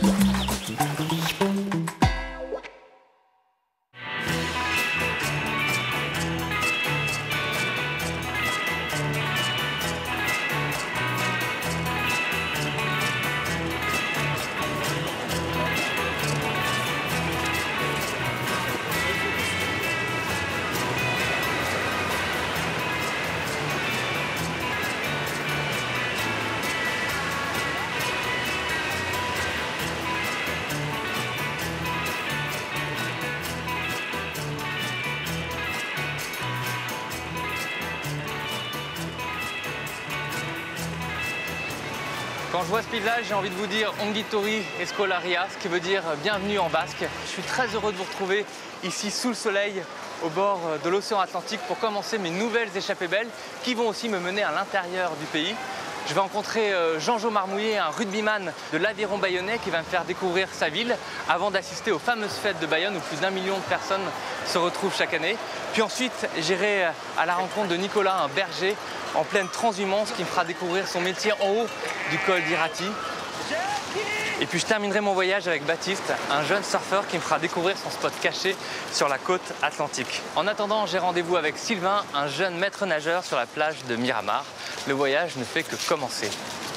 Quand je vois ce village, j'ai envie de vous dire Ongitorri Eskolaria, ce qui veut dire bienvenue en basque. Je suis très heureux de vous retrouver ici sous le soleil, au bord de l'océan Atlantique, pour commencer mes nouvelles échappées belles qui vont aussi me mener à l'intérieur du pays. Je vais rencontrer Jean-Jo Marmouillet, un rugbyman de l'Aviron bayonnais qui va me faire découvrir sa ville avant d'assister aux fameuses fêtes de Bayonne où plus d'1 million de personnes se retrouvent chaque année. Puis ensuite, j'irai à la rencontre de Nicolas, un berger en pleine transhumance qui me fera découvrir son métier en haut du col d'Irati. Et puis je terminerai mon voyage avec Baptiste, un jeune surfeur qui me fera découvrir son spot caché sur la côte atlantique. En attendant, j'ai rendez-vous avec Sylvain, un jeune maître nageur sur la plage de Miramar. Le voyage ne fait que commencer.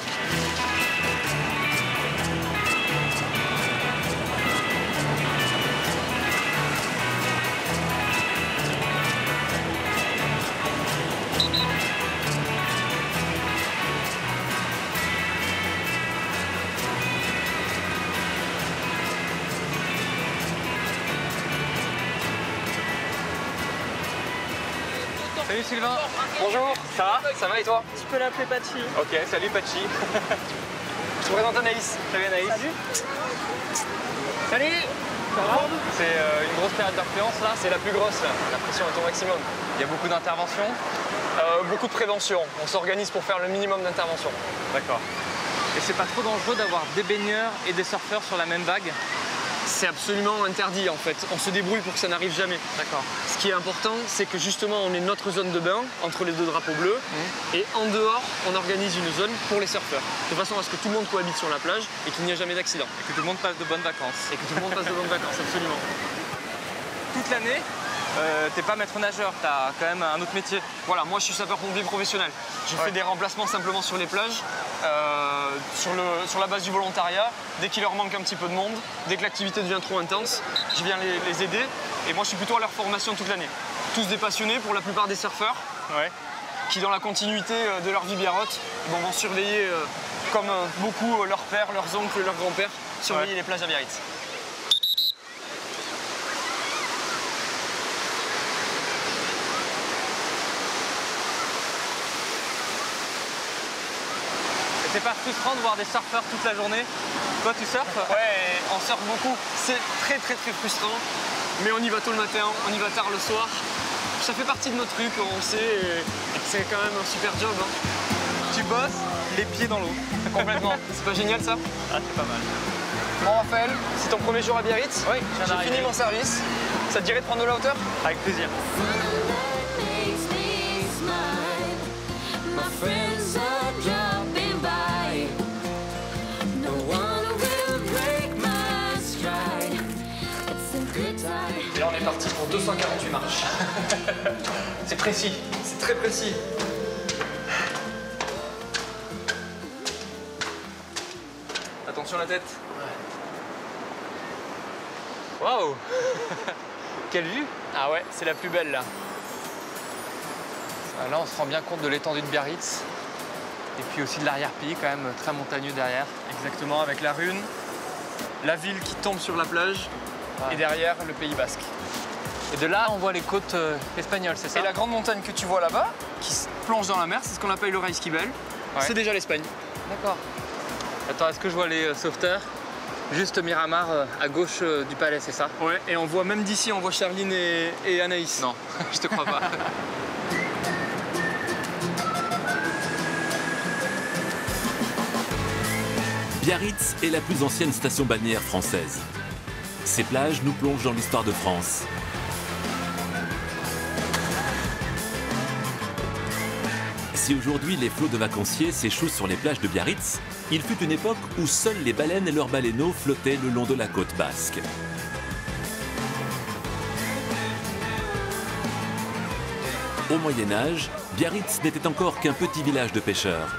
Salut Sylvain. Bonjour. Ça va? Ça va et toi? Tu peux l'appeler Pachi. Ok, salut Pachi. Je te présente Anaïs. Salut Anaïs. Salut. Salut. Ça va? C'est une grosse période d'affluence là? C'est la plus grosse là, la pression est au maximum. Il y a beaucoup d'interventions? Beaucoup de prévention, on s'organise pour faire le minimum d'intervention. D'accord. Et c'est pas trop dangereux d'avoir des baigneurs et des surfeurs sur la même vague? C'est absolument interdit en fait, on se débrouille pour que ça n'arrive jamais. D'accord. Ce qui est important, c'est que justement on est notre zone de bain entre les deux drapeaux bleus et en dehors on organise une zone pour les surfeurs de façon à ce que tout le monde cohabite sur la plage et qu'il n'y ait jamais d'accident. Et que tout le monde passe de bonnes vacances. Et que tout le monde passe de bonnes vacances, absolument. Toute l'année, t'es pas maître nageur, t'as quand même un autre métier. Voilà, moi je suis sapeur-pompier professionnel. Je fais des remplacements simplement sur les plages, sur la base du volontariat. Dès qu'il leur manque un petit peu de monde, dès que l'activité devient trop intense, je viens les aider. Et moi je suis plutôt à leur formation toute l'année. Tous des passionnés, pour la plupart des surfeurs, qui dans la continuité de leur vie biarrotte vont surveiller, comme beaucoup leurs pères, leurs oncles, leurs grands-pères, surveiller les plages à Biarritz. C'est pas frustrant de voir des surfeurs toute la journée? Toi, tu surfes? Ouais, on surfe beaucoup. C'est très frustrant, mais on y va tôt le matin, on y va tard le soir. Ça fait partie de nos trucs, on le sait, et c'est quand même un super job. Hein. Tu bosses les pieds dans l'eau. Complètement. C'est pas génial ça? Ah, c'est pas mal. Bon Raphaël, c'est ton premier jour à Biarritz? Oui, j'ai fini mon service. Ça te dirait de prendre de la hauteur? Avec plaisir. Et là on est parti pour 248 marches. C'est précis. C'est très précis. Attention à la tête. Waouh. Quelle vue! Ah ouais, c'est la plus belle là. Là, on se rend bien compte de l'étendue de Biarritz. Et puis aussi de l'arrière-pays, quand même très montagneux derrière. Exactement, avec la Rune, la ville qui tombe sur la plage et derrière le Pays Basque. Et de là, on voit les côtes espagnoles, c'est ça? Et la grande montagne que tu vois là-bas, qui se plonge dans la mer, c'est ce qu'on appelle le Raizkibel. C'est déjà l'Espagne. D'accord. Attends, est-ce que je vois les sauveteurs? Juste Miramar à gauche du palais, c'est ça? Ouais, et on voit même d'ici, on voit Charline et Anaïs. Non, je te crois pas. Biarritz est la plus ancienne station balnéaire française. Ces plages nous plongent dans l'histoire de France. Si aujourd'hui les flots de vacanciers s'échouent sur les plages de Biarritz, Il fut une époque où seuls les baleines et leurs baleineaux flottaient le long de la côte basque. Au Moyen-Âge, Biarritz n'était encore qu'un petit village de pêcheurs.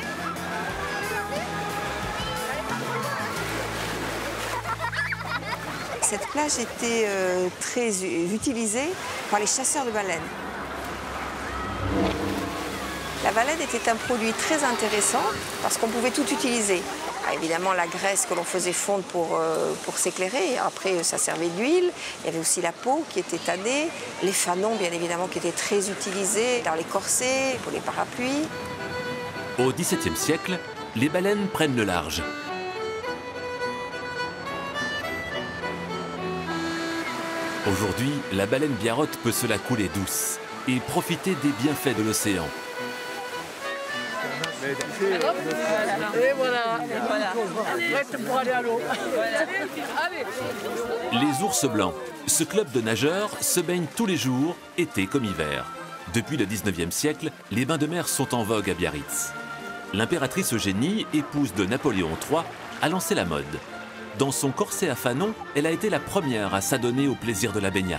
Cette plage était très utilisée par les chasseurs de baleines. La baleine était un produit très intéressant parce qu'on pouvait tout utiliser. Évidemment, la graisse que l'on faisait fondre pour s'éclairer. Après, ça servait d'huile. Il y avait aussi la peau qui était tannée. Les fanons, bien évidemment, qui étaient très utilisés dans les corsets, pour les parapluies. Au XVIIe siècle, les baleines prennent le large. Aujourd'hui, la baleine biarrotte peut se la couler douce et profiter des bienfaits de l'océan. Et voilà. Prête pour aller à l'eau. Les ours blancs. Ce club de nageurs se baigne tous les jours, été comme hiver. Depuis le 19e siècle, les bains de mer sont en vogue à Biarritz. L'impératrice Eugénie, épouse de Napoléon III, a lancé la mode. Dans son corset à fanon, elle a été la première à s'adonner au plaisir de la baignade.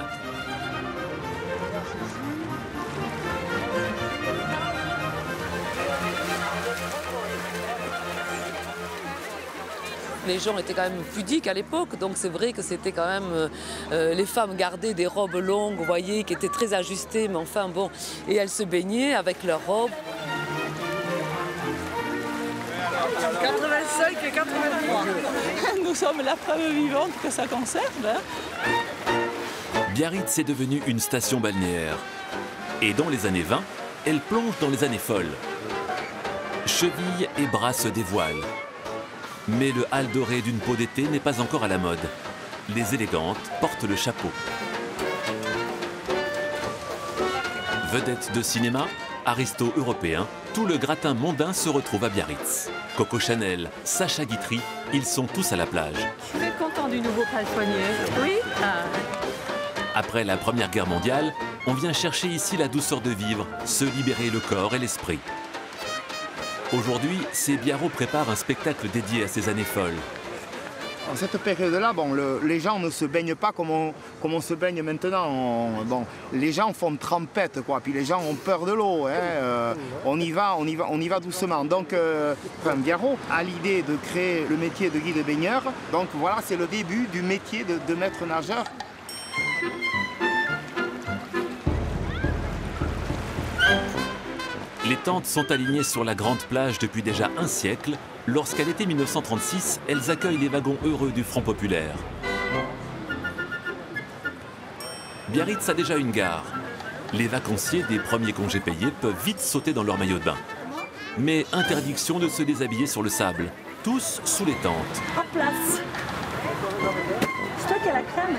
Les gens étaient quand même pudiques à l'époque, donc c'est vrai que c'était quand même... les femmes gardaient des robes longues, vous voyez, qui étaient très ajustées, mais enfin bon... Et elles se baignaient avec leurs robes. 85 et 83. Nous sommes la preuve vivante que ça conserve. Hein. Biarritz est devenue une station balnéaire. Et dans les années 20, elle plonge dans les années folles. Cheville et bras se dévoilent. Mais le hâle doré d'une peau d'été n'est pas encore à la mode. Les élégantes portent le chapeau. Vedette de cinéma, aristo européen, tout le gratin mondain se retrouve à Biarritz. Coco Chanel, Sacha Guitry, ils sont tous à la plage. Je suis content du nouveau palefrenier. Oui. Après la Première Guerre mondiale, on vient chercher ici la douceur de vivre, se libérer le corps et l'esprit. Aujourd'hui, ces Biarros préparent un spectacle dédié à ces années folles. En cette période-là, les gens ne se baignent pas comme on se baigne maintenant. Les gens font trempette, quoi. Puis les gens ont peur de l'eau. Hein. On y va doucement. Donc, Biarro a l'idée de créer le métier de guide baigneur. Donc voilà, c'est le début du métier de maître nageur. Les tentes sont alignées sur la grande plage depuis déjà un siècle. Lorsqu'à l'été 1936, elles accueillent les wagons heureux du Front populaire. Biarritz a déjà une gare. Les vacanciers des premiers congés payés peuvent vite sauter dans leur maillot de bain. Mais interdiction de se déshabiller sur le sable, tous sous les tentes. En place. C'est toi qui as la crème.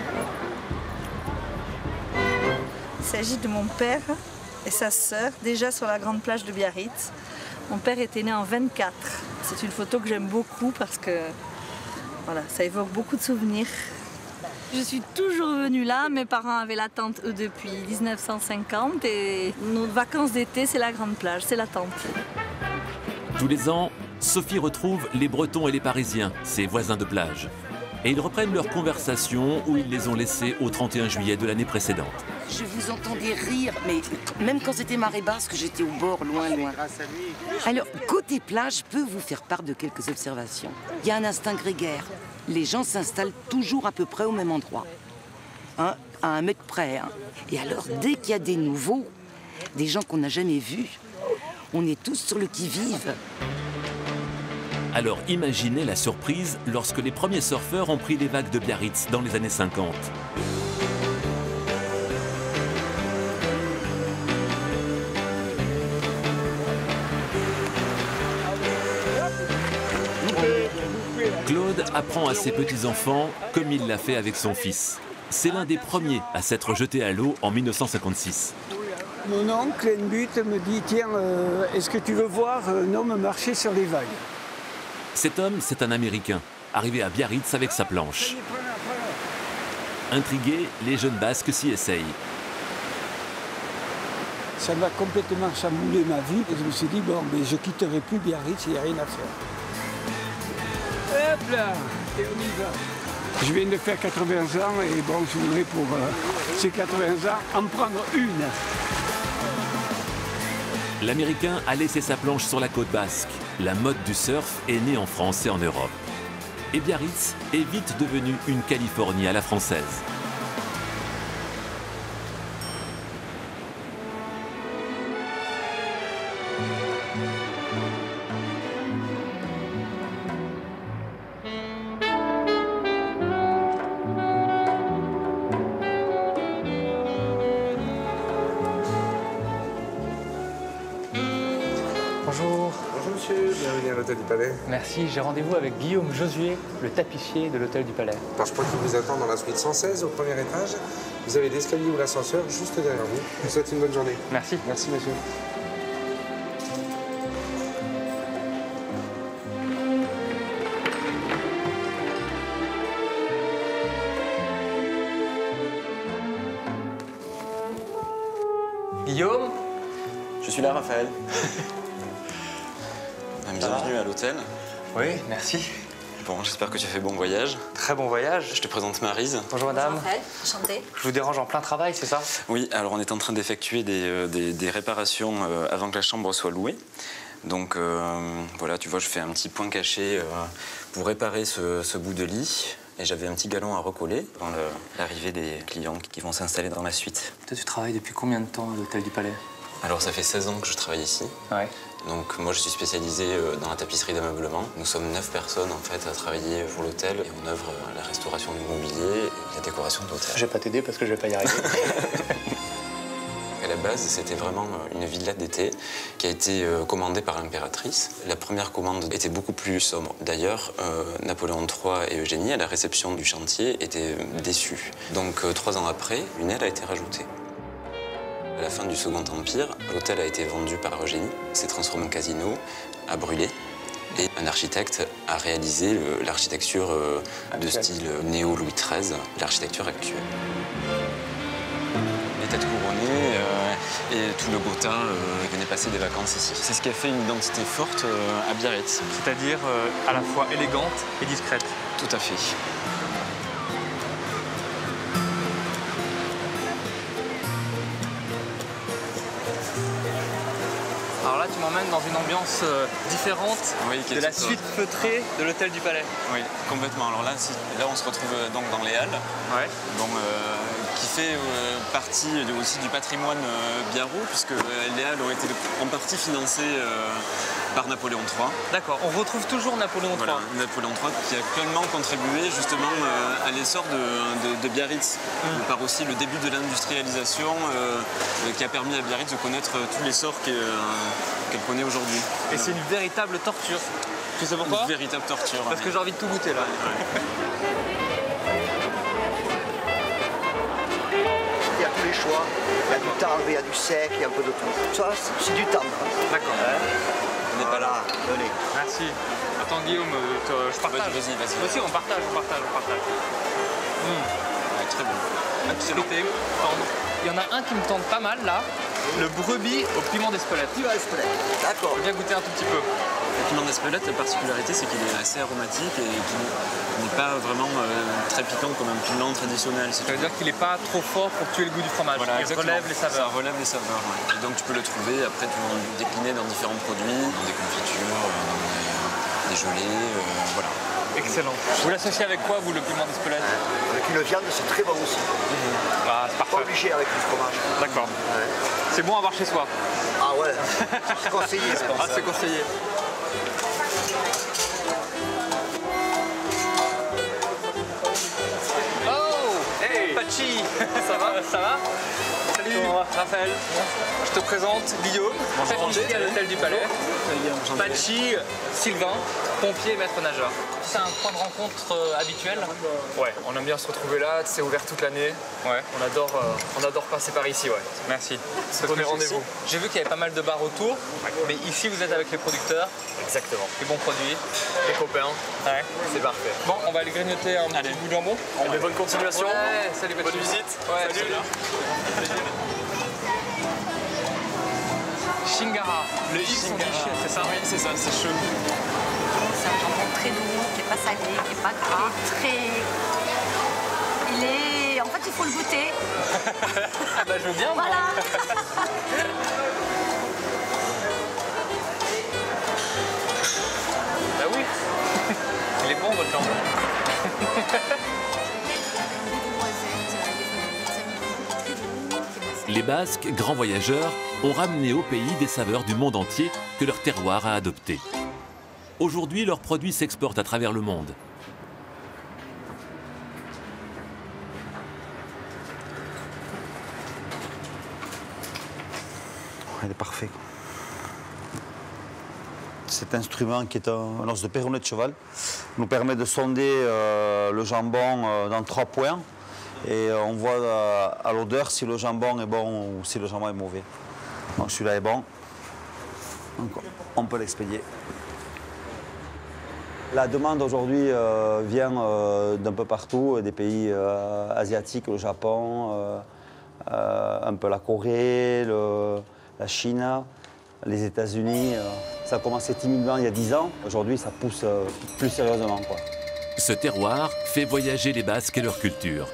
Il s'agit de mon père et sa sœur, déjà sur la grande plage de Biarritz. Mon père était né en 24. C'est une photo que j'aime beaucoup parce que voilà, ça évoque beaucoup de souvenirs. Je suis toujours venue là, mes parents avaient la tente eux depuis 1950 et nos vacances d'été c'est la grande plage, c'est la tente. Tous les ans, Sophie retrouve les Bretons et les Parisiens, ses voisins de plage. Et ils reprennent leur conversation où ils les ont laissés au 31 juillet de l'année précédente. Je vous entendais rire, mais même quand c'était marée basse, que j'étais au bord, loin. Alors, côté plage, je peux vous faire part de quelques observations. Il y a un instinct grégaire. Les gens s'installent toujours à peu près au même endroit. À 1 mètre près. Et alors, dès qu'il y a des nouveaux, des gens qu'on n'a jamais vus, on est tous sur le qui-vive. Alors imaginez la surprise lorsque les premiers surfeurs ont pris les vagues de Biarritz dans les années 50. Claude apprend à ses petits-enfants comme il l'a fait avec son fils. C'est l'un des premiers à s'être jeté à l'eau en 1956. Mon oncle, une butte, me dit « Tiens, est-ce que tu veux voir un homme marcher sur les vagues ?» Cet homme, c'est un Américain, arrivé à Biarritz avec sa planche. Intrigués, les jeunes Basques s'y essayent. Ça m'a complètement chamboulé ma vie et je me suis dit « Bon, mais je quitterai plus Biarritz, il n'y a rien à faire. » Hop là, et on y va. Je viens de faire 80 ans et bon, je voudrais pour ces 80 ans en prendre une. L'Américain a laissé sa planche sur la côte basque. La mode du surf est née en France et en Europe. Et Biarritz est vite devenue une Californie à la française. Bonjour. Bonjour monsieur, bienvenue à l'hôtel du Palais. Merci, j'ai rendez-vous avec Guillaume Josué, le tapissier de l'hôtel du Palais. Alors, je crois qu'il vous attend dans la suite 116 au premier étage. Vous avez l'escalier ou l'ascenseur juste derrière vous. Je vous souhaite une bonne journée. Merci. Merci monsieur. Guillaume? Je suis là, Raphaël. Bienvenue à l'hôtel. Oui, merci. Bon, j'espère que tu as fait bon voyage. Très bon voyage. Je te présente Maryse. Bonjour madame. Bonjour Raphaël, enchantée. Je vous dérange en plein travail, c'est ça? Oui, alors on est en train d'effectuer des réparations avant que la chambre soit louée. Donc voilà, tu vois, je fais un petit point caché pour réparer ce bout de lit. Et j'avais un petit galon à recoller avant l'arrivée des clients qui vont s'installer dans la suite. Toi, tu travailles depuis combien de temps à l'hôtel du Palais? Alors ça fait 16 ans que je travaille ici. Ouais. Donc moi je suis spécialisé dans la tapisserie d'ameublement. Nous sommes 9 personnes en fait à travailler pour l'hôtel et on œuvre à la restauration du mobilier et la décoration de l'hôtel. Je vais pas t'aider parce que je vais pas y arriver. À la base, c'était vraiment une villa d'été qui a été commandée par l'impératrice. La première commande était beaucoup plus sobre. D'ailleurs, Napoléon III et Eugénie, à la réception du chantier, étaient déçus. Donc 3 ans après, une aile a été rajoutée. À la fin du Second Empire, l'hôtel a été vendu par Eugénie, s'est transformé en casino, a brûlé. Et un architecte a réalisé l'architecture de style néo-Louis XIII, l'architecture actuelle. Les têtes couronnées et tout le beau teint venait passer des vacances ici. C'est ce qui a fait une identité forte à Biarritz. C'est-à-dire à la fois élégante et discrète. Tout à fait. Alors là, tu m'emmènes dans une ambiance différente de la suite feutrée de l'hôtel du Palais. Oui, complètement. Alors là, on se retrouve donc dans les halles, ouais. Donc, qui fait partie aussi du patrimoine biarro, puisque les halles ont été en partie financées par Napoléon III. D'accord, on retrouve toujours Napoléon III. Voilà, Napoléon III qui a pleinement contribué justement à l'essor de Biarritz, par aussi le début de l'industrialisation qui a permis à Biarritz de connaître tout l'essor qu'elle connaît aujourd'hui. Et c'est une véritable torture. Tu sais pourquoi? Une véritable torture. Parce que j'ai envie de tout goûter là. Ouais. Il y a tous les choix, il y a du tendre, il y a du sec, il y a un peu de tout. Ça, c'est du tendre. D'accord. On n'est pas là. Venez. Merci. Attends Guillaume, je partage. Vas-y. Aussi, on partage. Ouais, très bien. Activité, tendre. Il y en a un qui me tente pas mal là, le brebis au piment d'Espelette. D'accord. Je viens goûter un tout petit peu. Le piment d'Espelette, la particularité, c'est qu'il est assez aromatique et qu'il n'est pas vraiment très piquant comme un piment traditionnel. Ça veut dire qu'il n'est pas trop fort pour tuer le goût du fromage. Voilà, il relève les saveurs. Ça relève les saveurs, ouais. Et donc tu peux le trouver, après tu vas le décliner dans différents produits, dans des confitures, dans des gelées, voilà. Excellent. Vous l'associez avec quoi, vous, le piment d'Espelette? Avec une viande, c'est très bon aussi. Ah, c'est parfait. Pas obligé avec du fromage. D'accord. Ouais. C'est bon à avoir chez soi. Ah ouais, c'est conseillé. Ah, c'est conseillé. Oh, hey, Pachi. Ça va? Ça va? Salut, Raphaël. Je te présente Guillaume, tapissier à l'hôtel du Palais. Pachi, Sylvain, pompier et maître nageur. C'est un point de rencontre habituel? Ouais, on aime bien se retrouver là, c'est ouvert toute l'année. Ouais. On adore passer par ici, ouais. Merci. Prenez rendez-vous. J'ai vu qu'il y avait pas mal de bars autour, mais ici vous êtes avec les producteurs. Exactement. Les bons produits. Les copains. Ouais. C'est parfait. Bon, on va aller grignoter un petit bout de jambon. Allez, bonne continuation. Ouais, salut, bonne visite. Ouais, salut. Shingara, le I sont c'est ça? Oui, c'est ça, c'est cheveux. un jambon très doux, qui n'est pas salé, qui n'est pas gras, En fait, il faut le goûter. Ah bah, je veux bien. Voilà. Bah oui. Il est bon, votre jambon. Les Basques, grands voyageurs, ont ramené au pays des saveurs du monde entier que leur terroir a adoptées. Aujourd'hui, leurs produits s'exportent à travers le monde. Il est parfait. Cet instrument qui est un os de péroné de cheval nous permet de sonder le jambon dans 3 points et on voit à l'odeur si le jambon est bon ou si le jambon est mauvais. Donc celui-là est bon, donc on peut l'expédier. La demande aujourd'hui vient d'un peu partout, des pays asiatiques, le Japon, un peu la Corée, la Chine, les États-Unis. Ça a commencé timidement il y a 10 ans. Aujourd'hui, ça pousse plus sérieusement, quoi. Ce terroir fait voyager les Basques et leur culture.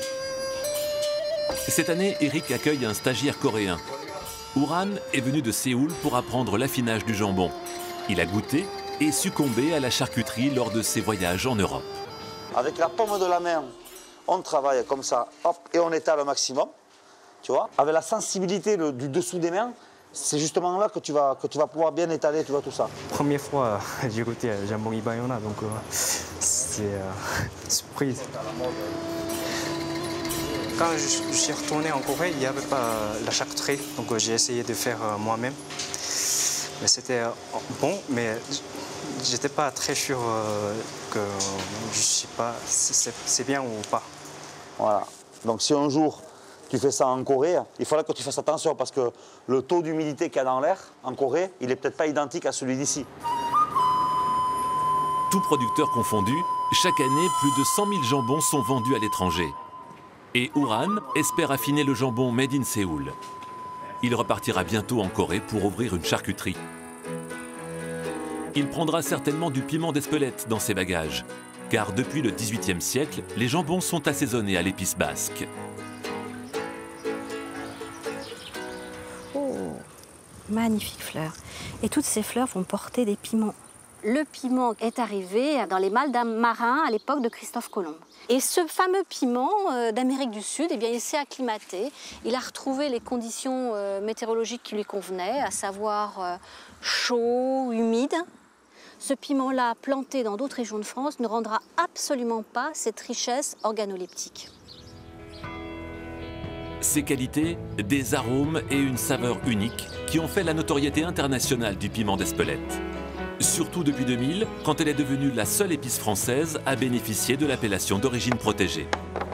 Cette année, Eric accueille un stagiaire coréen. Uran est venu de Séoul pour apprendre l'affinage du jambon. Il a goûté et succombé à la charcuterie lors de ses voyages en Europe. Avec la paume de la main, on travaille comme ça, hop, et on étale au maximum. Tu vois, avec la sensibilité du dessous des mains, c'est justement là que tu vas pouvoir bien étaler, tu vois, tout ça. Première fois, j'ai goûté le jambon Ibayona, donc c'est surprise. Quand je suis retourné en Corée, il n'y avait pas la charcuterie, donc j'ai essayé de faire moi-même. Mais c'était bon, mais j'étais pas très sûr que je sais pas si c'est bien ou pas. Voilà. Donc si un jour tu fais ça en Corée, il faudra que tu fasses attention parce que le taux d'humidité qu'il y a dans l'air en Corée, il n'est peut-être pas identique à celui d'ici. Tous producteurs confondus, chaque année, plus de 100 000 jambons sont vendus à l'étranger. Et Uran espère affiner le jambon made in Séoul. Il repartira bientôt en Corée pour ouvrir une charcuterie. Il prendra certainement du piment d'Espelette dans ses bagages, car depuis le XVIIIe siècle, les jambons sont assaisonnés à l'épice basque. Magnifiques fleurs. Et toutes ces fleurs vont porter des piments. Le piment est arrivé dans les mâles marins à l'époque de Christophe Colomb. Et ce fameux piment d'Amérique du Sud, eh bien, il s'est acclimaté. Il a retrouvé les conditions météorologiques qui lui convenaient, à savoir chaud, humide. Ce piment-là, planté dans d'autres régions de France, ne rendra absolument pas cette richesse organoleptique. Ses qualités, des arômes et une saveur unique qui ont fait la notoriété internationale du piment d'Espelette. Surtout depuis 2000, quand elle est devenue la seule épice française à bénéficier de l'appellation d'origine protégée.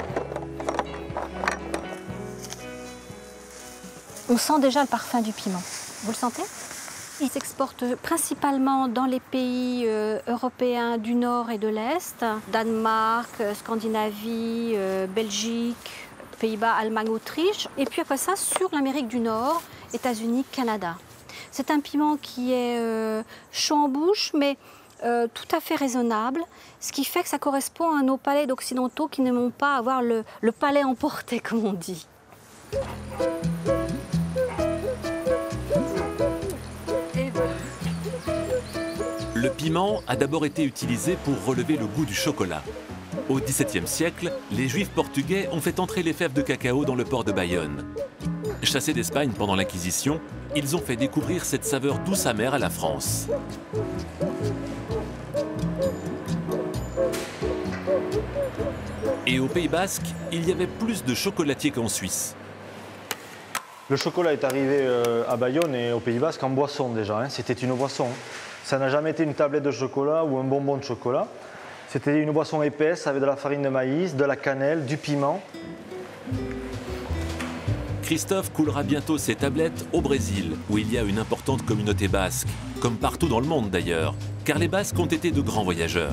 On sent déjà le parfum du piment. Vous le sentez? Il s'exporte principalement dans les pays européens du Nord et de l'Est, Danemark, Scandinavie, Belgique, Pays-Bas, Allemagne, Autriche. Et puis après ça, sur l'Amérique du Nord, États-Unis, Canada. C'est un piment qui est chaud en bouche, mais tout à fait raisonnable, ce qui fait que ça correspond à nos palais d'occidentaux qui n'aiment pas avoir le palais emporté, comme on dit. Le piment a d'abord été utilisé pour relever le goût du chocolat. Au XVIIe siècle, les Juifs portugais ont fait entrer les fèves de cacao dans le port de Bayonne. Chassés d'Espagne pendant l'Inquisition, ils ont fait découvrir cette saveur douce amère à la France. Et au Pays Basque, il y avait plus de chocolatiers qu'en Suisse. Le chocolat est arrivé à Bayonne et au Pays Basque en boisson déjà. C'était une boisson. Ça n'a jamais été une tablette de chocolat ou un bonbon de chocolat. C'était une boisson épaisse avec de la farine de maïs, de la cannelle, du piment. Christophe coulera bientôt ses tablettes au Brésil, où il y a une importante communauté basque, comme partout dans le monde d'ailleurs, car les Basques ont été de grands voyageurs.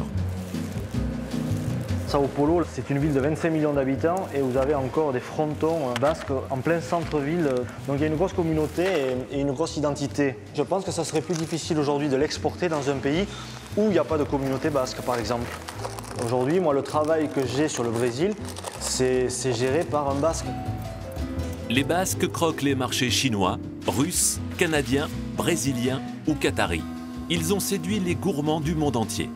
Sao Paulo, c'est une ville de 25 millions d'habitants et vous avez encore des frontons basques en plein centre-ville. Donc il y a une grosse communauté et une grosse identité. Je pense que ça serait plus difficile aujourd'hui de l'exporter dans un pays où il n'y a pas de communauté basque, par exemple. Aujourd'hui, moi, le travail que j'ai sur le Brésil, c'est géré par un Basque. Les Basques croquent les marchés chinois, russes, canadiens, brésiliens ou qataris. Ils ont séduit les gourmands du monde entier.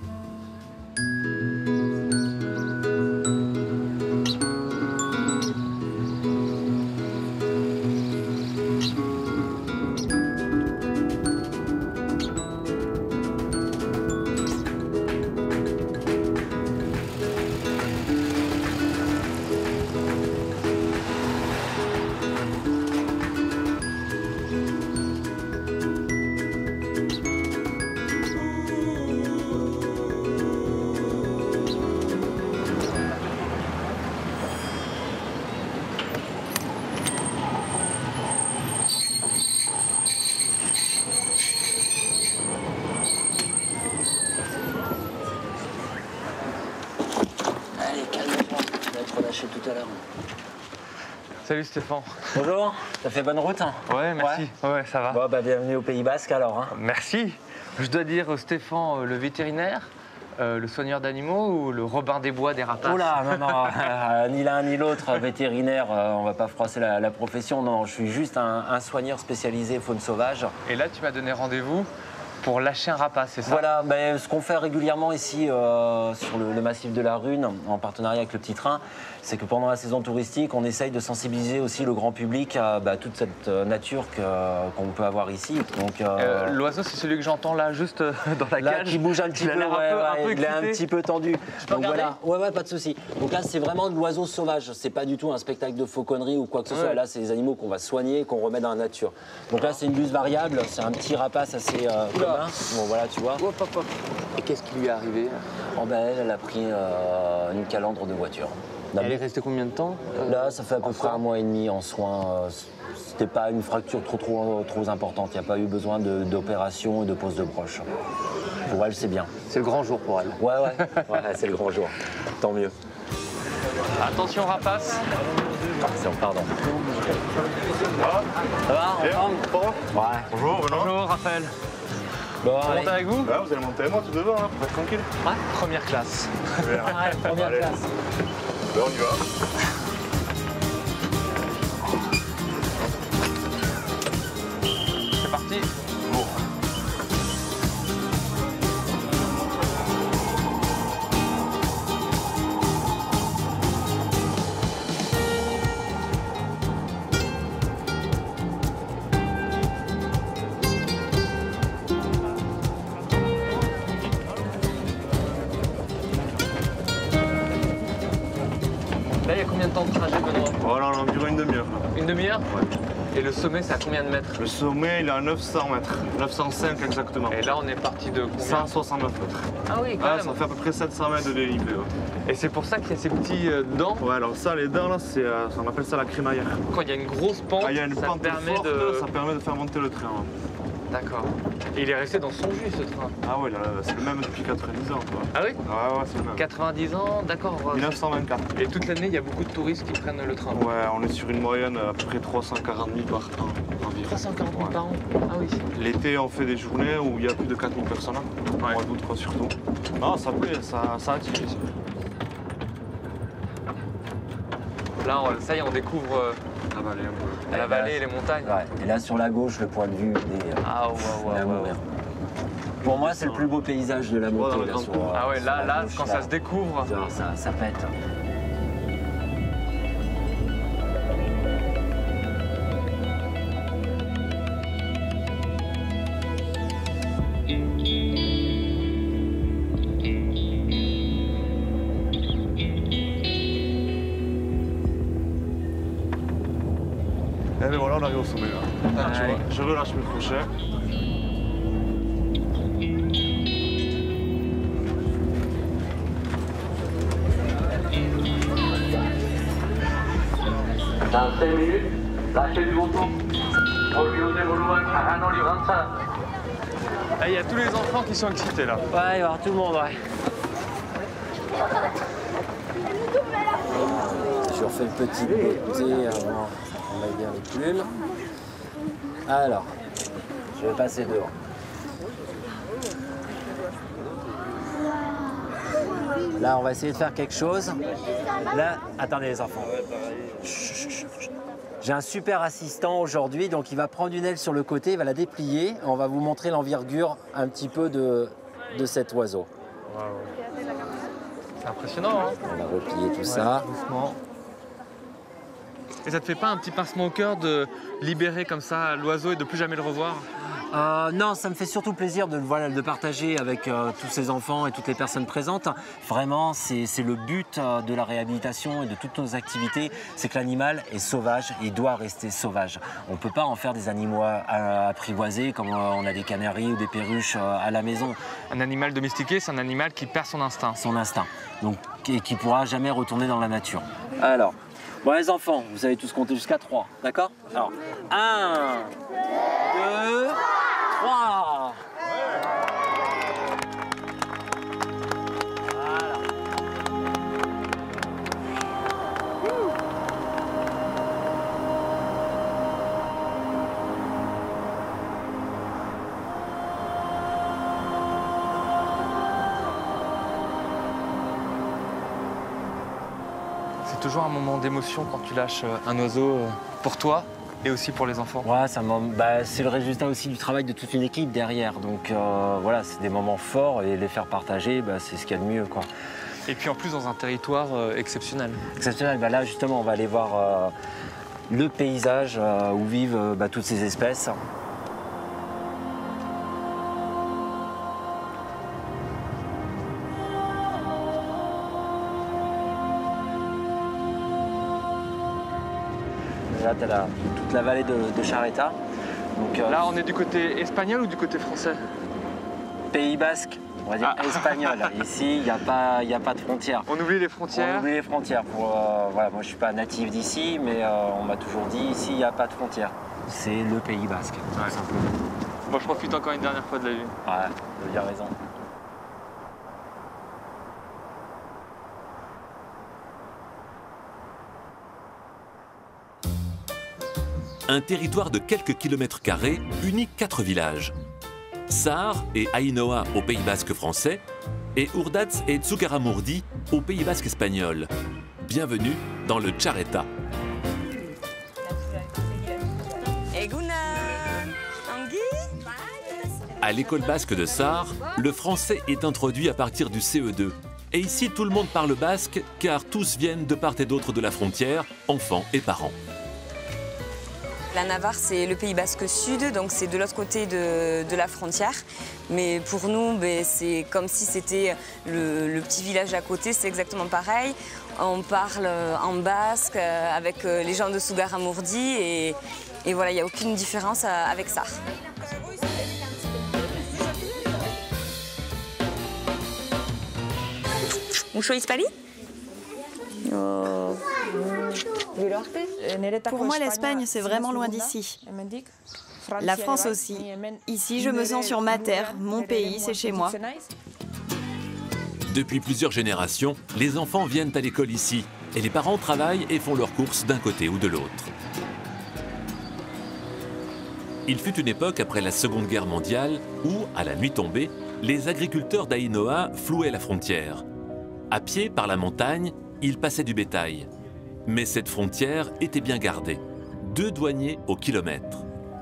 Tout à l'heure. Salut Stéphane. Bonjour, t'as fait bonne route? Ouais, merci. Ouais, ça va. Bon, bah, bienvenue au Pays Basque alors. Hein. Merci. Je dois dire Stéphane, le vétérinaire, le soigneur d'animaux ou le Robin des Bois des rapaces? Oh là, non, ni l'un ni l'autre, vétérinaire, on va pas froisser la profession. Non, je suis juste un soigneur spécialisé faune sauvage. Et là, tu m'as donné rendez-vous pour lâcher un rapace, c'est ça? Voilà, ben, ce qu'on fait régulièrement ici sur le massif de la Rune, en partenariat avec le Petit Train, c'est que pendant la saison touristique, on essaye de sensibiliser aussi le grand public à toute cette nature qu'on peut avoir ici. L'oiseau, c'est celui que j'entends là, juste dans la là, cage. qui bouge un petit peu, il est un petit peu tendu. Donc voilà, ouais, pas de souci. Donc là, c'est vraiment de l'oiseau sauvage. C'est pas du tout un spectacle de fauconnerie ou quoi que ce soit. Là, c'est des animaux qu'on va soigner, qu'on remet dans la nature. Donc là, c'est une buse variable. C'est un petit rapace assez commun. Bon, voilà, tu vois. Hop, hop, hop. Et qu'est-ce qui lui est arrivé? Oh, ben, elle a pris une calandre de voiture. Elle est restée combien de temps? Là, ça fait à peu près 1 mois et demi en soins. C'était pas une fracture trop importante. Il n'y a pas eu besoin d'opération et de pose de broche. Pour elle, c'est bien. C'est le grand jour pour elle. Ouais, c'est le grand jour. Tant mieux. Attention, rapace. Pardon. Ça va, ensemble? Ouais. Bonjour, Bonjour, Raphaël. Bon, on monte avec vous? Vous allez monter avec moi tout devant, hein, pour être tranquille. Ouais, première classe. Première classe. Ben, on y va. C'est parti. Bon. Là, il y a combien de temps de trajet, Benoît? Voilà, environ une demi-heure. Une demi-heure? Ouais. Et le sommet, c'est à combien de mètres? Le sommet, il est à 900 mètres. 905 exactement. Et là, on est parti de combien? 169 mètres. Ah oui, quand même. Ça fait à peu près 700 mètres de dénivelé. Et c'est pour ça qu'il y a ces petits dents? Ouais, alors ça, les dents, là, on appelle ça la crémaillère. Quand il y a une grosse pente, il y a une pente forte, ça permet de faire monter le train. D'accord. Et il est resté dans son jus, ce train? Ah ouais, c'est le même depuis 90 ans. Quoi. Ah oui? Ouais, c'est le même. 90 ans, d'accord. 1924. Et toute l'année, il y a beaucoup de touristes qui prennent le train? Ouais, on est sur une moyenne à peu près 340 000 par an environ. 340 000 par an? Ah oui. L'été, on fait des journées où il y a plus de 4000 personnes. Au mois d'août, surtout. Non, ça plaît, ça attire ici. Là, ça y est, on découvre la vallée et les montagnes. Ouais. Et là, sur la gauche, le point de vue des mourir. Pour moi, c'est le plus beau paysage de la montée. Ah ouais, là, quand ça se découvre... Ça pète. Et bien voilà, on arrive au sommet là. Tu vois, je relâche mes crochets. Dans 5 minutes, lâchez du bouton. Là, il y a tous les enfants qui sont excités là. Ouais, il va y avoir tout le monde, ouais. Je refais le petit beauté avant qu'on aille bien les plumes. Alors, je vais passer devant. Là, on va essayer de faire quelque chose. Là, attendez les enfants. J'ai un super assistant aujourd'hui, donc il va prendre une aile sur le côté, il va la déplier. On va vous montrer l'envergure un petit peu de cet oiseau. Wow. C'est impressionnant, hein? On va replier tout ça. Doucement. Et ça te fait pas un petit pincement au cœur de libérer comme ça l'oiseau et de plus jamais le revoir? Non, ça me fait surtout plaisir de partager avec tous ces enfants et toutes les personnes présentes. Vraiment, c'est le but de la réhabilitation et de toutes nos activités, c'est que l'animal est sauvage et il doit rester sauvage. On ne peut pas en faire des animaux apprivoisés comme on a des canaris ou des perruches à la maison. Un animal domestiqué, c'est un animal qui perd son instinct. Son instinct, donc, et qui ne pourra jamais retourner dans la nature. Alors, bon les enfants, vous savez tous compter jusqu'à 3, d'accord? Alors, 1, 2, 3. C'est toujours un moment d'émotion quand tu lâches un oiseau pour toi et aussi pour les enfants. Ouais, c'est le résultat aussi du travail de toute une équipe derrière. Donc voilà, c'est des moments forts et les faire partager, c'est ce qu'il y a de mieux, quoi. Et puis en plus dans un territoire exceptionnel. Exceptionnel, là justement on va aller voir le paysage où vivent toutes ces espèces. Là, tu as toute la vallée de Charreta. Donc, là, on est du côté espagnol ou du côté français? Pays basque, on va dire espagnol. Ici, il n'y a pas de frontières. On oublie les frontières? On oublie les frontières. Voilà, moi, je ne suis pas natif d'ici, mais on m'a toujours dit, ici, il n'y a pas de frontières. C'est le Pays basque, tout simplement. Moi, je profite encore une dernière fois de la vue. Ouais, il a raison. Un territoire de quelques kilomètres carrés unit 4 villages. Sahar et Ainhoa au Pays basque français et Urdatz et Zugarramurdi au Pays basque espagnol. Bienvenue dans le Charreta. À l'école basque de Sahar, le français est introduit à partir du CE2. Et ici, tout le monde parle basque car tous viennent de part et d'autre de la frontière, enfants et parents. La Navarre, c'est le Pays basque sud, donc c'est de l'autre côté de la frontière. Mais pour nous, c'est comme si c'était le petit village à côté, c'est exactement pareil. On parle en basque avec les gens de Zugarramurdi et voilà, il n'y a aucune différence avec ça. Mucho hispali? Pour moi, l'Espagne, c'est vraiment loin d'ici. La France aussi. Ici, je me sens sur ma terre, mon pays, c'est chez moi. Depuis plusieurs générations, les enfants viennent à l'école ici et les parents travaillent et font leurs courses d'un côté ou de l'autre. Il fut une époque après la Seconde Guerre mondiale où, à la nuit tombée, les agriculteurs d'Ainhoa flouaient la frontière. À pied, par la montagne, ils passaient du bétail. Mais cette frontière était bien gardée. 2 douaniers au kilomètre.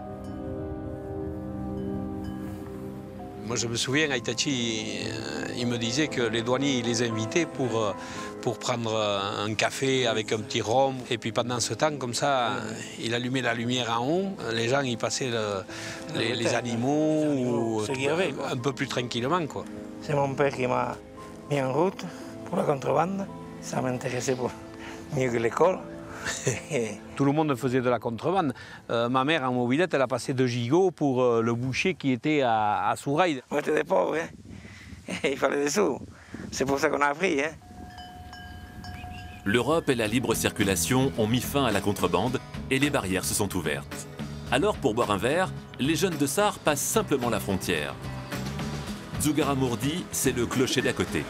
Moi, je me souviens, à Itachi, il me disait que les douaniers, il les invitait pour prendre un café avec un petit rhum. Et puis pendant ce temps, comme ça, il allumait la lumière en haut. Les gens, ils passaient les animaux ou un peu plus tranquillement, quoi. C'est mon père qui m'a mis en route pour la contrebande. Ça m'intéressait mieux que l'école. Tout le monde faisait de la contrebande. Ma mère, en mobilette, elle a passé de gigot pour le boucher qui était à Souraï. On était des pauvres, hein. Il fallait des sous. C'est pour ça qu'on a appris. Hein. L'Europe et la libre circulation ont mis fin à la contrebande et les barrières se sont ouvertes. Alors, pour boire un verre, les jeunes de Sahar passent simplement la frontière. Zugarramurdi, c'est le clocher d'à côté.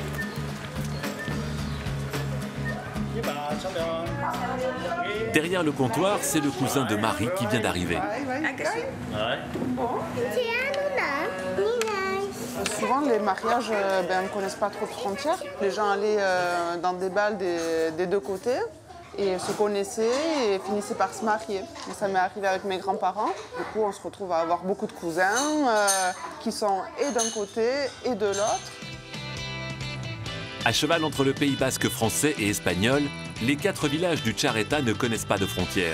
Derrière le comptoir, c'est le cousin de Marie qui vient d'arriver. Souvent, les mariages ne connaissent pas trop de frontières. Les gens allaient dans des bals des deux côtés et se connaissaient et finissaient par se marier. Et ça m'est arrivé avec mes grands-parents. Du coup, on se retrouve à avoir beaucoup de cousins qui sont et d'un côté et de l'autre. À cheval entre le Pays basque français et espagnol, les 4 villages du Txarreta ne connaissent pas de frontières.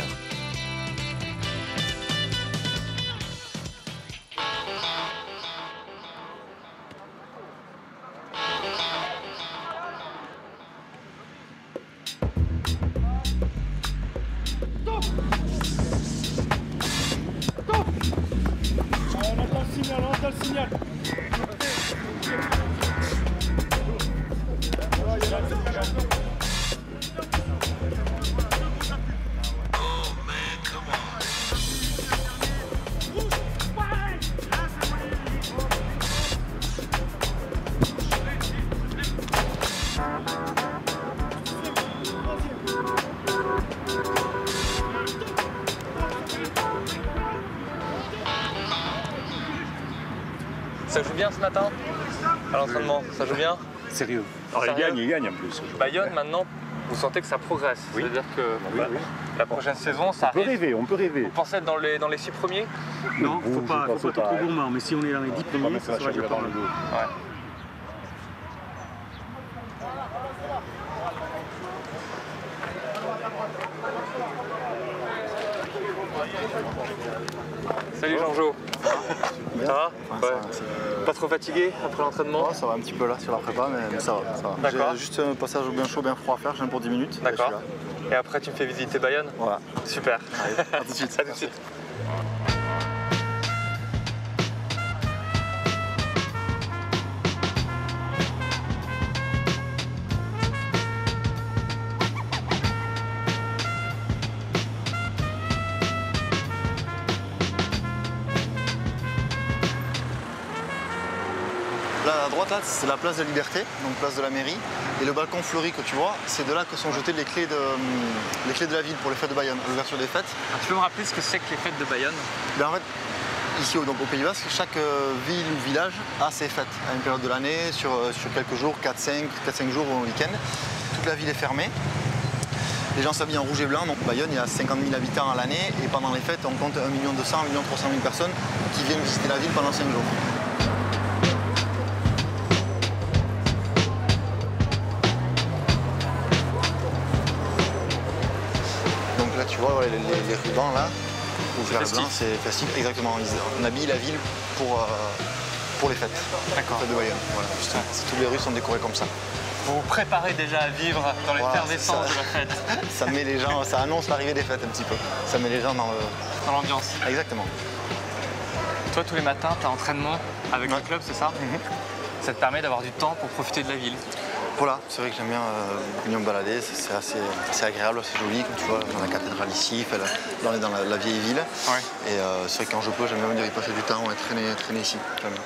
Ça joue bien ce matin à l'entraînement? Ça joue bien? Sérieux. Alors il gagne en plus. Bayonne maintenant, vous sentez que ça progresse? Oui. C'est-à-dire que la prochaine saison, ça arrive. On peut rêver. Vous pensez être dans les 6 premiers? Non, faut pas être trop gourmand, mais si on est dans les 10 premiers, ça sera déjà pas mal. Ouais. Salut Jean-Jo. Ça va? Ouais. Pas trop fatigué après l'entraînement? Ça va un petit peu là sur la prépa, mais ça va. D'accord. J'ai juste un passage bien chaud, bien froid à faire, j'ai un pour 10 minutes. D'accord. Et après tu me fais visiter Bayonne? Voilà. Super. Allez, à tout de suite. À tout de suite. Là, à droite, là, c'est la place de la Liberté, donc place de la mairie. Et le balcon fleuri que tu vois, c'est de là que sont jetées les clés de la ville pour les fêtes de Bayonne, l'ouverture des fêtes. Alors, tu peux me rappeler ce que c'est que les fêtes de Bayonne? En fait, ici donc, au Pays Basque, chaque ville ou village a ses fêtes à une période de l'année, sur quelques jours, 4-5 jours ou un week-end. Toute la ville est fermée. Les gens s'habillent en rouge et blanc. Donc Bayonne, il y a 50 000 habitants à l'année. Et pendant les fêtes, on compte 1 200 000, 1 300 000 personnes qui viennent visiter la ville pendant 5 jours. Donc là, tu vois, les rubans là, ou vert et blanc, c'est festif. Exactement. On habille la ville pour les fêtes. D'accord. De Bayonne. Voilà, toutes les rues sont décorées comme ça. Vous vous préparez déjà à vivre dans l'effervescence de la fête. Ça met les gens, ça annonce l'arrivée des fêtes un petit peu. Ça met les gens dans l'ambiance. Exactement. Toi, tous les matins, tu as entraînement avec le club, c'est ça? Ça te permet d'avoir du temps pour profiter de la ville. Voilà, c'est vrai que j'aime bien venir me balader, c'est assez agréable, assez joli, comme tu vois, dans la cathédrale ici, là on est dans la vieille ville. Ouais. Et c'est vrai que quand je peux, j'aime bien venir y passer du temps et traîner ici.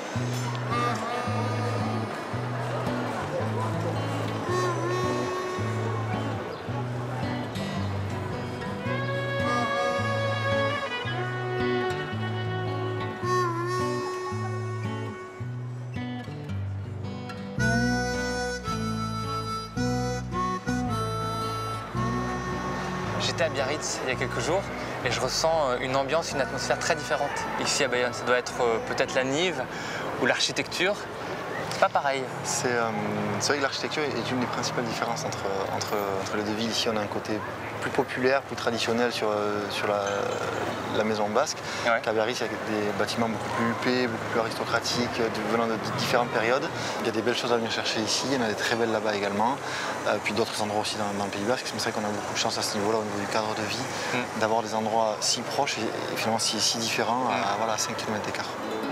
J'étais à Biarritz il y a quelques jours et je ressens une ambiance, une atmosphère très différente ici à Bayonne. Ça doit être peut-être la Nive ou l'architecture. C'est pas pareil. C'est vrai que l'architecture est une des principales différences entre les deux villes. Ici, on a un côté plus populaire, plus traditionnel sur la maison basque. Ouais. Qu'à Biarritz, il y a des bâtiments beaucoup plus huppés, beaucoup plus aristocratiques, venant de différentes périodes. Il y a des belles choses à venir chercher ici. Il y en a des très belles là-bas également. Puis d'autres endroits aussi dans le Pays basque. C'est vrai qu'on a beaucoup de chance à ce niveau-là, au niveau du cadre de vie, d'avoir des endroits si proches et finalement si différents à 5 km d'écart.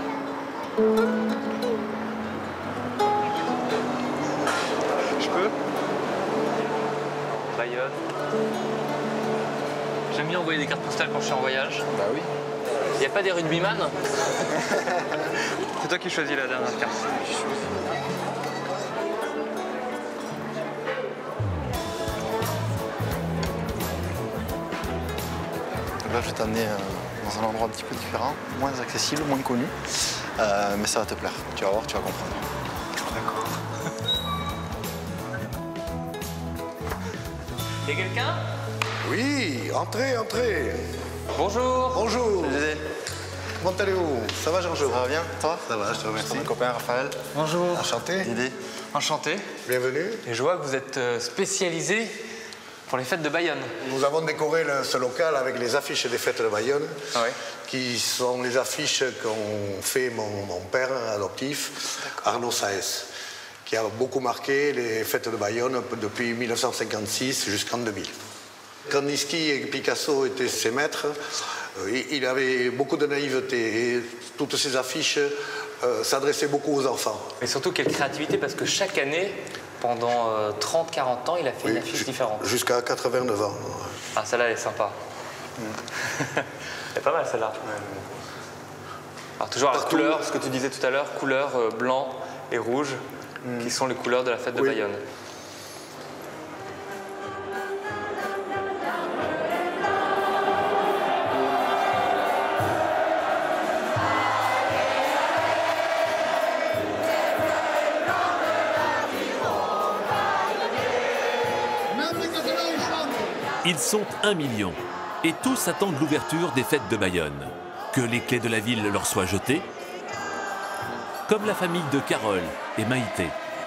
Bayonne. J'aime bien envoyer des cartes postales quand je suis en voyage. Bah oui. Il n'y a pas des rugbyman? C'est toi qui choisis la dernière carte. Là, je vais t'amener dans un endroit un petit peu différent, moins accessible, moins connu. mais ça va te plaire. Tu vas voir, tu vas comprendre. D'accord. Y a quelqu'un? Oui, entrez, entrez. Bonjour. Bonjour. Comment allez-vous? Ça va, Jean-Jo? Ça va bien, toi? Ça va, je te remercie. C'est mon copain Raphaël. Bonjour. Enchanté. Didier. Enchanté. Bienvenue. Et je vois que vous êtes spécialisé pour les fêtes de Bayonne. Nous avons décoré ce local avec les affiches des fêtes de Bayonne, qui sont les affiches qu'ont fait mon père adoptif, Arnaud Saez, qui a beaucoup marqué les fêtes de Bayonne depuis 1956 jusqu'en 2000. Kandinsky et Picasso étaient ses maîtres. Il avait beaucoup de naïveté et toutes ces affiches s'adressaient beaucoup aux enfants. Mais surtout, quelle créativité, parce que chaque année, pendant 30-40 ans, il a fait une affiche différente. Jusqu'à 89 ans. Ah, celle-là, elle est sympa. Elle est pas mal, celle-là. Alors, toujours la couleur, ce que tu disais tout à l'heure, couleur blanc et rouge, qui sont les couleurs de la fête de Bayonne. Ils sont 1 million et tous attendent l'ouverture des fêtes de Bayonne. Que les clés de la ville leur soient jetées, comme la famille de Carole et Maïté.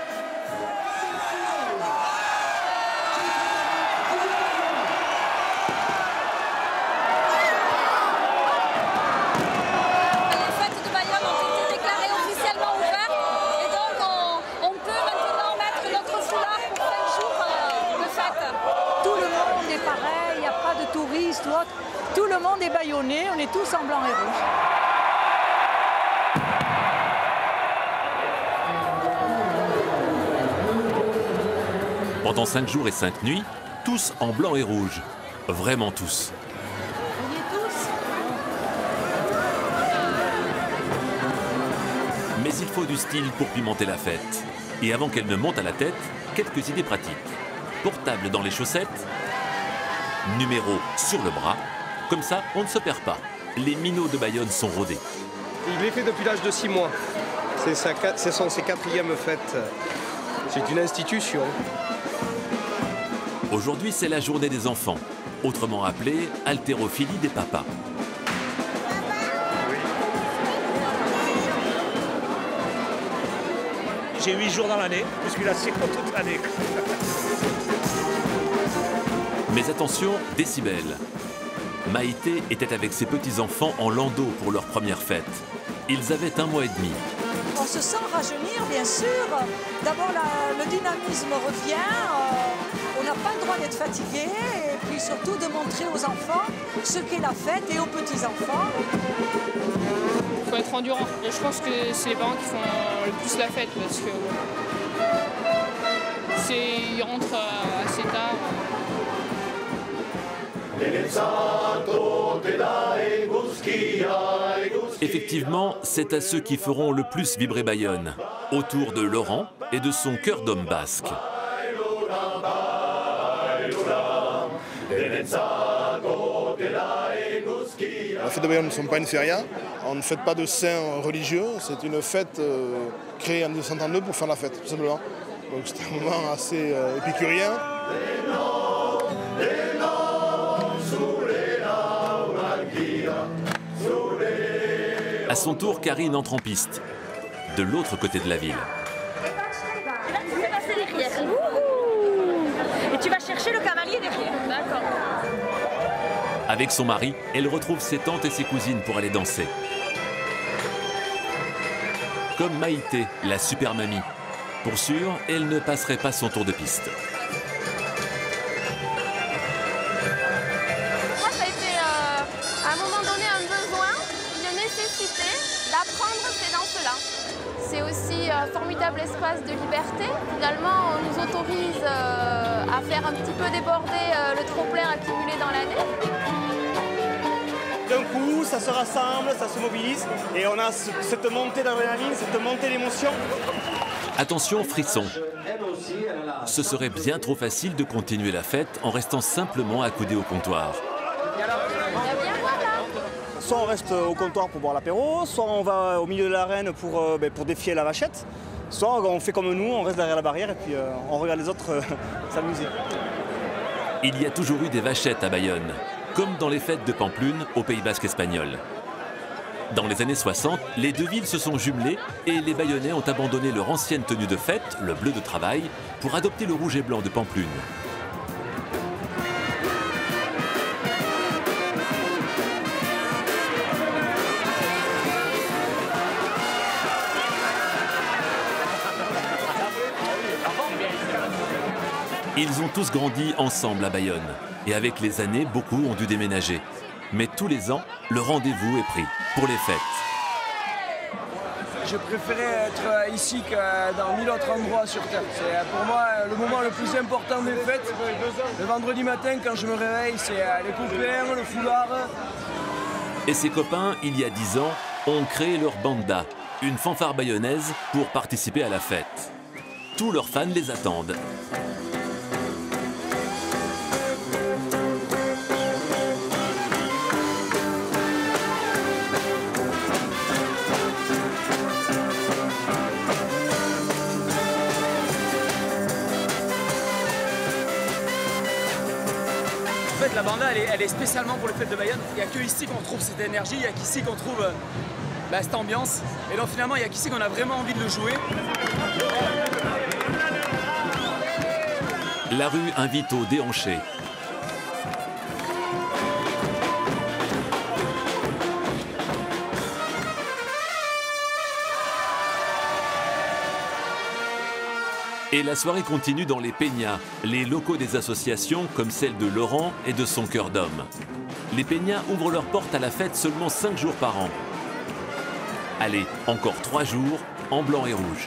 Tout le monde est bayonnais, on est tous en blanc et rouge. Pendant 5 jours et 5 nuits, tous en blanc et rouge. Vraiment tous. On y est tous. Mais il faut du style pour pimenter la fête. Et avant qu'elle ne monte à la tête, quelques idées pratiques. Portable dans les chaussettes, numéro sur le bras, comme ça on ne se perd pas. Les minots de Bayonne sont rodés. Il est fait depuis l'âge de 6 mois. Ce sont ses 4e fêtes. C'est une institution. Aujourd'hui c'est la journée des enfants, autrement appelée haltérophilie des papas. J'ai 8 jours dans l'année, je suis là toute l'année. Mais attention, décibels. Maïté était avec ses petits-enfants en landau pour leur première fête. Ils avaient 1 mois et demi. On se sent rajeunir, bien sûr. D'abord, le dynamisme revient. On n'a pas le droit d'être fatigué. Et puis surtout de montrer aux enfants ce qu'est la fête et aux petits-enfants. Il faut être endurant. Et je pense que c'est les parents qui font le plus la fête parce que ils rentrent assez tard. Effectivement, c'est à ceux qui feront le plus vibrer Bayonne, autour de Laurent et de son cœur d'homme basque. La fête de Bayonne ne sont pas une feria, on ne fête pas de saints religieux, c'est une fête créée en 1902 pour faire la fête, tout simplement. Donc c'est un moment assez épicurien. À son tour, Karine entre en piste, de l'autre côté de la ville. Tu vas passer derrière. Et tu vas chercher le cavalier derrière. D'accord. Avec son mari, elle retrouve ses tantes et ses cousines pour aller danser. Comme Maïté, la super mamie. Pour sûr, elle ne passerait pas son tour de piste. Moi, ça a été à un moment donné un besoin, une nécessité d'apprendre ces danses-là. C'est aussi un formidable espace de liberté. Finalement, on nous autorise à faire un petit peu déborder le trop-plein accumulé dans l'année. D'un coup, ça se rassemble, ça se mobilise et on a cette montée d'adrénaline, cette montée d'émotion. Attention, frisson. Ce serait bien trop facile de continuer la fête en restant simplement accoudé au comptoir. soit on reste au comptoir pour boire l'apéro, soit on va au milieu de l'arène pour défier la vachette, soit on fait comme nous, on reste derrière la barrière et puis on regarde les autres s'amuser. Il y a toujours eu des vachettes à Bayonne, comme dans les fêtes de Pamplune au Pays Basque espagnol. Dans les années 60, les deux villes se sont jumelées et les Bayonnais ont abandonné leur ancienne tenue de fête, le bleu de travail, pour adopter le rouge et blanc de Pamplune. Ils ont tous grandi ensemble à Bayonne. Et avec les années, beaucoup ont dû déménager. Mais tous les ans, le rendez-vous est pris pour les fêtes. Je préférais être ici que dans 1000 autres endroits sur Terre. C'est pour moi le moment le plus important des fêtes. Le vendredi matin, quand je me réveille, c'est les copains, le foulard. Et ses copains, il y a 10 ans, ont créé leur banda, une fanfare bayonnaise pour participer à la fête. Tous leurs fans les attendent. En fait, la banda, elle est spécialement pour les fêtes de Bayonne. Il n'y a que ici qu'on retrouve cette énergie, il n'y a qu'ici qu'on trouve cette ambiance. Et donc finalement, il n'y a qu'ici qu'on a vraiment envie de le jouer. La rue invite au déhanché. Et la soirée continue dans les peñas, les locaux des associations comme celle de Laurent et de son cœur d'homme. Les peñas ouvrent leurs portes à la fête seulement 5 jours par an. Allez, encore 3 jours, en blanc et rouge.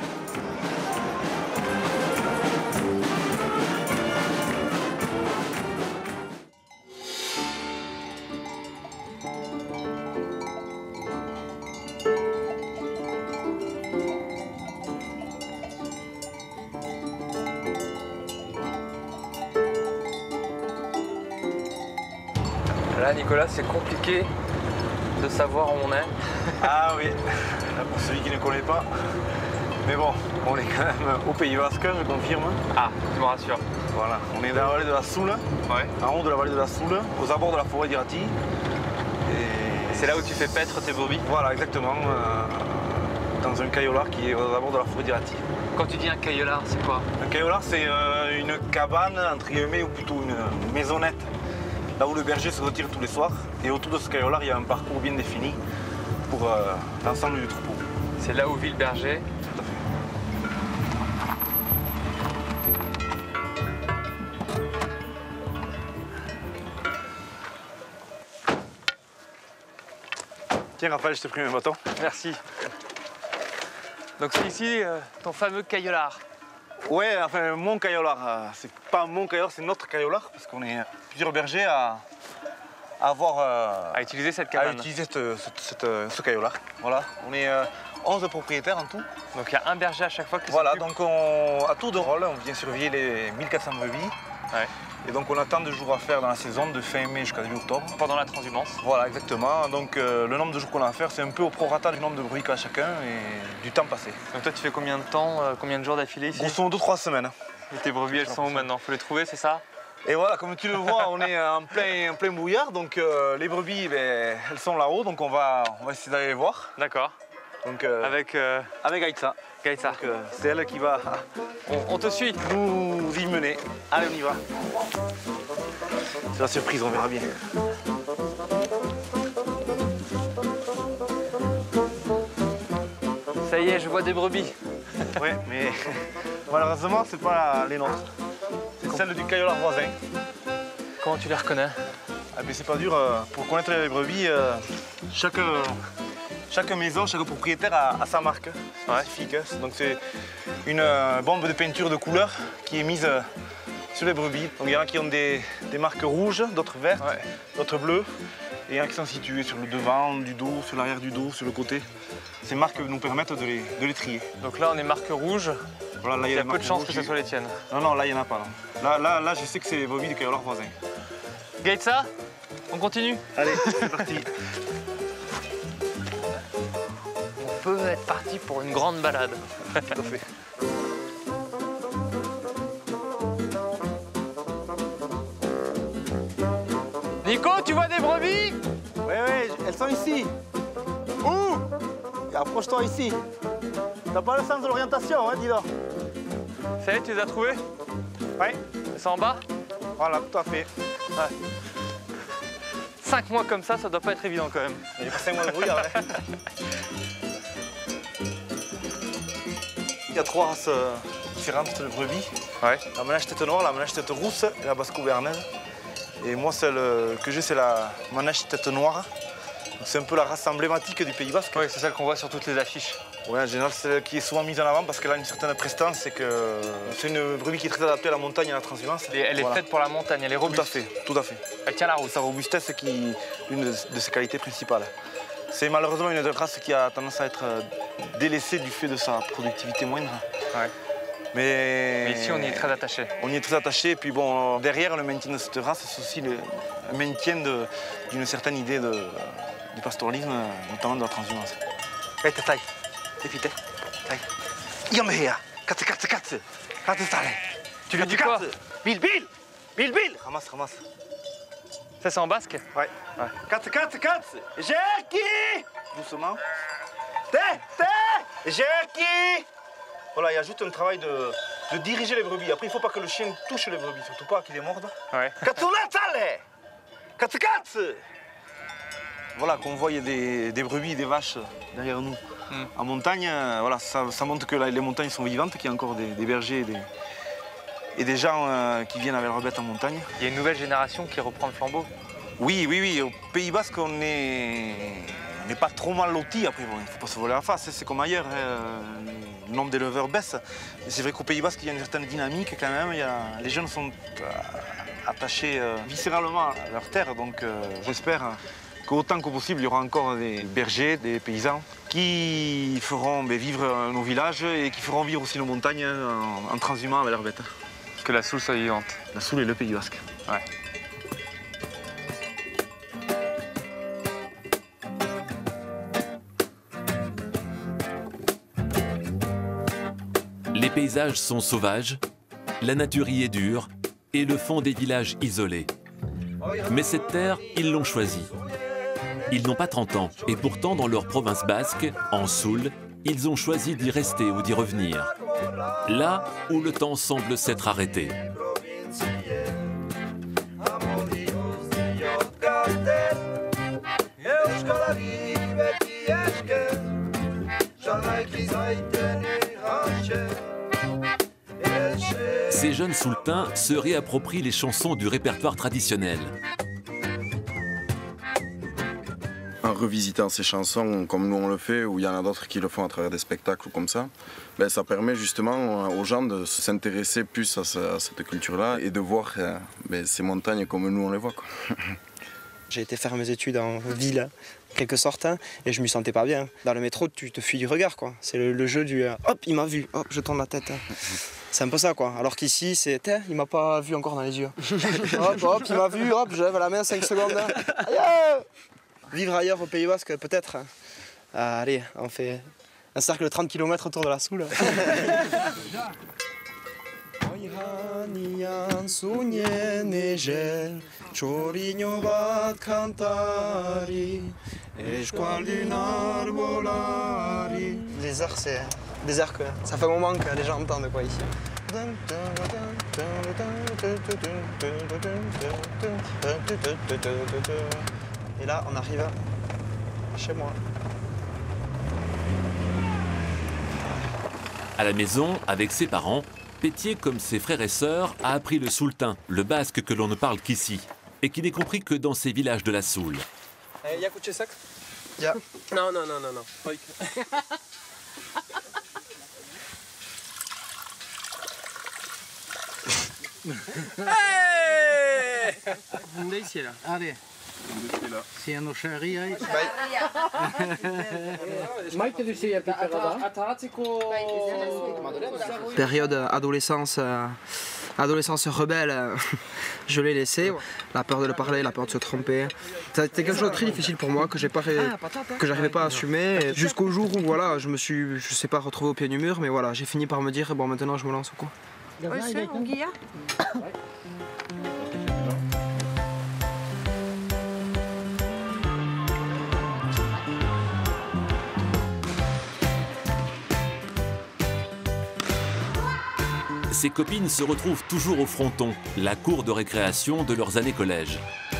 Là, Nicolas, c'est compliqué de savoir où on est. Ah oui, là, pour celui qui ne connaît pas. Mais bon, on est quand même au Pays Basque, je confirme. Ah, tu me rassures. Voilà, on est dans la vallée de la Soule, en haut de la vallée de la Soule, aux abords de la forêt d'Irati. Et c'est là où tu fais paître tes brebis? Voilà, exactement, dans un caillolard qui est aux abords de la forêt d'Irati. Quand tu dis un caillolard, c'est quoi? Un caillolard, c'est une cabane, entre guillemets, ou plutôt une maisonnette. Là où le berger se retire tous les soirs. Et autour de ce caillolard, il y a un parcours bien défini pour l'ensemble du troupeau. C'est là où vit le berger? Tout à fait. Tiens Raphaël, je t'ai pris un bâton. Merci. Donc c'est ici ton fameux caillolard? Ouais, enfin mon caillolard. C'est pas mon caillolard, c'est notre caillolard. Parce qu'on est plusieurs bergers à utiliser cette cabane. À utiliser ce caillolard. Voilà, on est 11 propriétaires en tout. Donc il y a un berger à chaque fois qui Voilà, s'occupe. donc à tour de rôle, on vient surveiller les 1400 brebis. Ouais. Et donc on a tant de jours à faire dans la saison, de fin mai jusqu'à début octobre. Pendant la transhumance. Voilà, exactement. Donc le nombre de jours qu'on a à faire, c'est un peu au prorata du nombre de brebis qu'a chacun et du temps passé. Donc toi tu fais combien de temps, combien de jours d'affilée ici? Grosso modo 3 semaines. Et tes brebis elles sont où maintenant? Faut les trouver, c'est ça? Et voilà, comme tu le vois, on est en plein brouillard, donc les brebis, elles sont là-haut, donc on va essayer d'aller les voir. D'accord. Donc avec Gaïtsa. Gaïtsa. C'est elle qui va on te suit. Nous y mener. Allez, on y va. C'est la surprise, on verra bien. Ça y est, je vois des brebis. Oui, mais malheureusement, c'est pas les nôtres. C'est celle du caillolard voisin. Comment tu les reconnais? Ah ben c'est pas dur. Pour connaître les brebis, chaque maison, chaque propriétaire a sa marque spécifique. Donc c'est une bombe de peinture de couleur qui est mise sur les brebis. Donc il y en a qui ont des marques rouges, d'autres vertes, d'autres bleues. Et il y en a qui sont situés sur le devant du dos, sur l'arrière du dos, sur le côté. Ces marques nous permettent de les trier. Donc là on est marque rouge. Voilà, là, il y a peu de chances que ce soit les tiennes. Non, là il n'y en a pas. Là, je sais que c'est les brebis du caillolard voisin. Gaïtsa, on continue? Allez, c'est parti. peut être parti pour une grande balade. Tout à fait. Nico, tu vois des brebis? Oui, elles sont ici. Où? Approche-toi ici. T'as pas le sens de l'orientation, hein, dis donc. Ça y est, tu les as trouvées? Oui. Elles sont en bas? Voilà, tout à fait. Ouais. 5 mois comme ça doit pas être évident quand même. Il y a pas 5 mois de brouillard, hein. Il y a 3 races différentes de brebis. Ouais. La Manèche tête noire, la Manèche tête rousse et la Basco-Béarnaise. Et moi, celle que j'ai, c'est la Manèche tête noire. C'est un peu la race emblématique du Pays Basque. Oui, c'est celle qu'on voit sur toutes les affiches. Oui, en général, c'est celle qui est souvent mise en avant parce qu'elle a une certaine prestance. C'est une brebis qui est très adaptée à la montagne et à la transhumance. Et elle est faite pour la montagne, elle est robuste. Tout à fait. Elle tient la route. Sa robustesse qui est l'une de ses qualités principales. C'est malheureusement une race qui a tendance à être délaissée du fait de sa productivité moindre. Ouais. Mais ici, on y est très attaché. On y est très attaché. Et puis bon, derrière le maintien de cette race, c'est aussi le maintien d'une certaine idée du pastoralisme, notamment de la transhumance. Hey, taille. C'est vite. Taille. Tu lui dis quoi? Bill! Ramasse. Ça, c'est en basque? Ouais. Jerky! Doucement. Jerky! Voilà, il y a juste un travail de diriger les brebis. Après, il ne faut pas que le chien touche les brebis, surtout pas qu'il les morde. Ouais. Voilà, qu'on voit, il y a des brebis et des vaches derrière nous. En montagne, voilà, ça montre que les montagnes sont vivantes, qu'il y a encore des bergers et des gens qui viennent avec leurs bêtes en montagne. Il y a une nouvelle génération qui reprend le flambeau. Oui. Au Pays Basque, on n'est pas trop mal lotis. Après, bon, il ne faut pas se voler la face, c'est comme ailleurs. Le nombre d'éleveurs baisse. Mais c'est vrai qu'au Pays Basque, il y a une certaine dynamique quand même. Les jeunes sont attachés viscéralement à leur terre. Donc j'espère qu'autant que possible, il y aura encore des bergers, des paysans qui feront vivre nos villages et qui feront vivre aussi nos montagnes en transhumant avec leurs bêtes. Que la Soule soit vivante. La Soule et le Pays Basque. Ouais. Les paysages sont sauvages, la nature y est dure et le fond des villages isolés. Mais cette terre, ils l'ont choisie. Ils n'ont pas 30 ans et pourtant dans leur province basque, en Soule, ils ont choisi d'y rester ou d'y revenir. Là où le temps semble s'être arrêté. Ces jeunes souletains se réapproprient les chansons du répertoire traditionnel. En revisitant ces chansons comme nous on le fait, ou il y en a d'autres qui le font à travers des spectacles ou comme ça, ça permet justement aux gens de s'intéresser plus à cette culture-là et de voir ces montagnes comme nous on les voit, quoi. J'ai été faire mes études en ville, en quelque sorte, et je me sentais pas bien. Dans le métro, tu te fuis du regard, quoi. C'est le jeu du hop, il m'a vu, hop, je tourne la tête. C'est un peu ça, quoi. Alors qu'ici, c'est il m'a pas vu encore dans les yeux. Hop, il m'a vu, hop, je lève la main 5 secondes. Aïe! Vivre ailleurs au Pays Basque, peut-être. Allez, on fait un cercle de 30 km autour de la Soule. Les airs, c'est des airs que ça fait un moment que les gens entendent, quoi, ici. Et là, on arrive chez moi. À la maison, avec ses parents, Pétier, comme ses frères et sœurs, a appris le soultain, le basque que l'on ne parle qu'ici, et qui n'est compris que dans ces villages de la Soule. Y'a couché sac? Ya. Non. Hey! Onde ici là? Allez. C'est un chéri. Période adolescence L'adolescence rebelle, je l'ai laissée. La peur de le parler, la peur de se tromper. C'était quelque chose de très difficile pour moi que j'arrivais pas à assumer. Jusqu'au jour où voilà, je sais pas, retrouvé au pied du mur, mais voilà, j'ai fini par me dire bon maintenant je me lance quoi. Ses copines se retrouvent toujours au fronton, la cour de récréation de leurs années collège.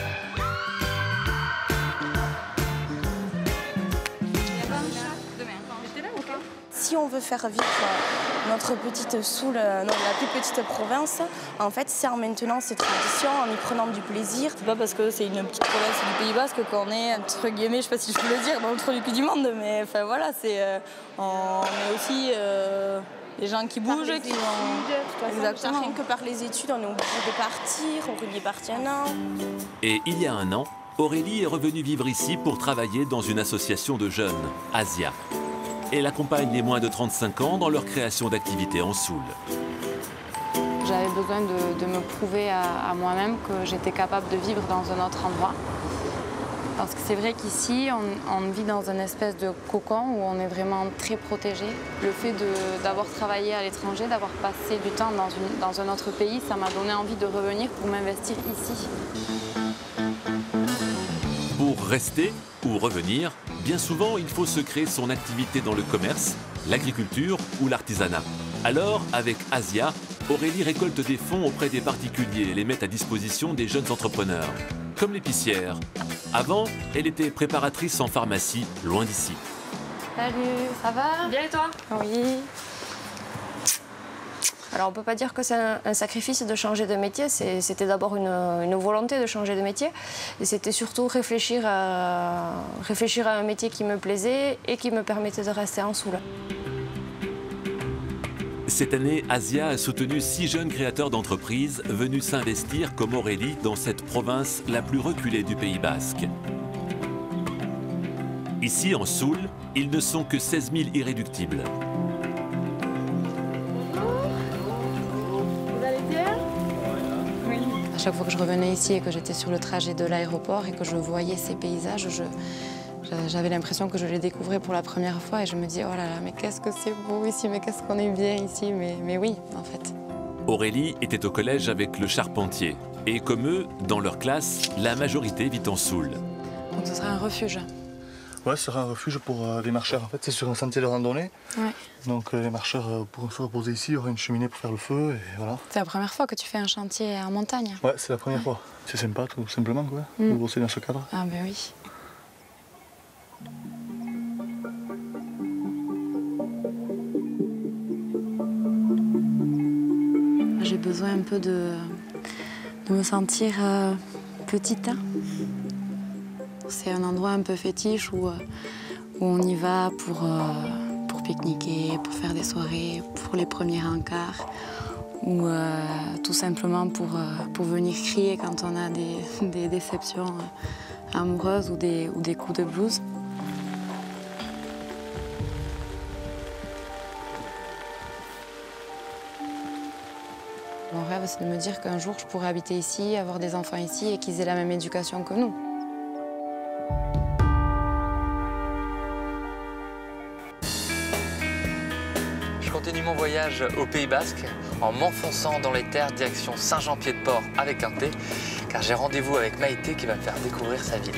Si on veut faire vivre notre petite Soule, la plus petite province, en fait, c'est en maintenant ces traditions, en y prenant du plaisir. C'est pas parce que c'est une petite province du Pays Basque qu'on est, entre guillemets, je sais pas si je peux le dire, dans le trou du cul du monde, mais enfin voilà, on est aussi des gens qui bougent, qui vont... Exactement. Rien que par les études, on est obligé de partir, Aurélie est partie un an. Et il y a un an, Aurélie est revenue vivre ici pour travailler dans une association de jeunes, Asia. Elle accompagne les moins de 35 ans dans leur création d'activités en Soule. J'avais besoin de me prouver à moi-même que j'étais capable de vivre dans un autre endroit. Parce que c'est vrai qu'ici, on vit dans une espèce de cocon où on est vraiment très protégé. Le fait d'avoir travaillé à l'étranger, d'avoir passé du temps dans un autre pays, ça m'a donné envie de revenir pour m'investir ici. Pour rester ou revenir, bien souvent, il faut se créer son activité dans le commerce, l'agriculture ou l'artisanat. Alors, avec Asia, Aurélie récolte des fonds auprès des particuliers et les met à disposition des jeunes entrepreneurs, comme l'épicière. Avant, elle était préparatrice en pharmacie, loin d'ici. Salut, ça va? Bien et toi? Oui. Alors on ne peut pas dire que c'est un sacrifice de changer de métier, c'était d'abord une volonté de changer de métier. Et c'était surtout réfléchir à un métier qui me plaisait et qui me permettait de rester en Soule. Cette année, Asia a soutenu 6 jeunes créateurs d'entreprises venus s'investir comme Aurélie dans cette province la plus reculée du Pays Basque. Ici, en Soule, ils ne sont que 16 000 irréductibles. À chaque fois que je revenais ici et que j'étais sur le trajet de l'aéroport et que je voyais ces paysages, j'avais l'impression que je les découvrais pour la première fois et je me dis oh là là, mais qu'est-ce que c'est beau ici, mais qu'est-ce qu'on est bien ici, mais oui, en fait. Aurélie était au collège avec le charpentier et comme eux, dans leur classe, la majorité vit en Soule. Donc ce sera un refuge. Ouais, ce sera un refuge pour les marcheurs. En fait, c'est sur un sentier de randonnée. Ouais. Donc les marcheurs pourront se reposer ici, il y aura une cheminée pour faire le feu et voilà. C'est la première fois que tu fais un chantier en montagne? Ouais, c'est la première fois. C'est sympa, tout simplement, quoi, de bosser dans ce cadre. Ah ben oui. J'ai besoin un peu de me sentir petite. C'est un endroit un peu fétiche où on y va pour pique-niquer, pour faire des soirées, pour les premiers encarts, ou tout simplement pour venir crier quand on a des déceptions amoureuses ou des coups de blues. Mon rêve, c'est de me dire qu'un jour, je pourrais habiter ici, avoir des enfants ici et qu'ils aient la même éducation que nous. Je continue mon voyage au Pays Basque en m'enfonçant dans les terres direction Saint-Jean-Pied-de-Port avec un thé, car j'ai rendez-vous avec Maïté qui va me faire découvrir sa ville.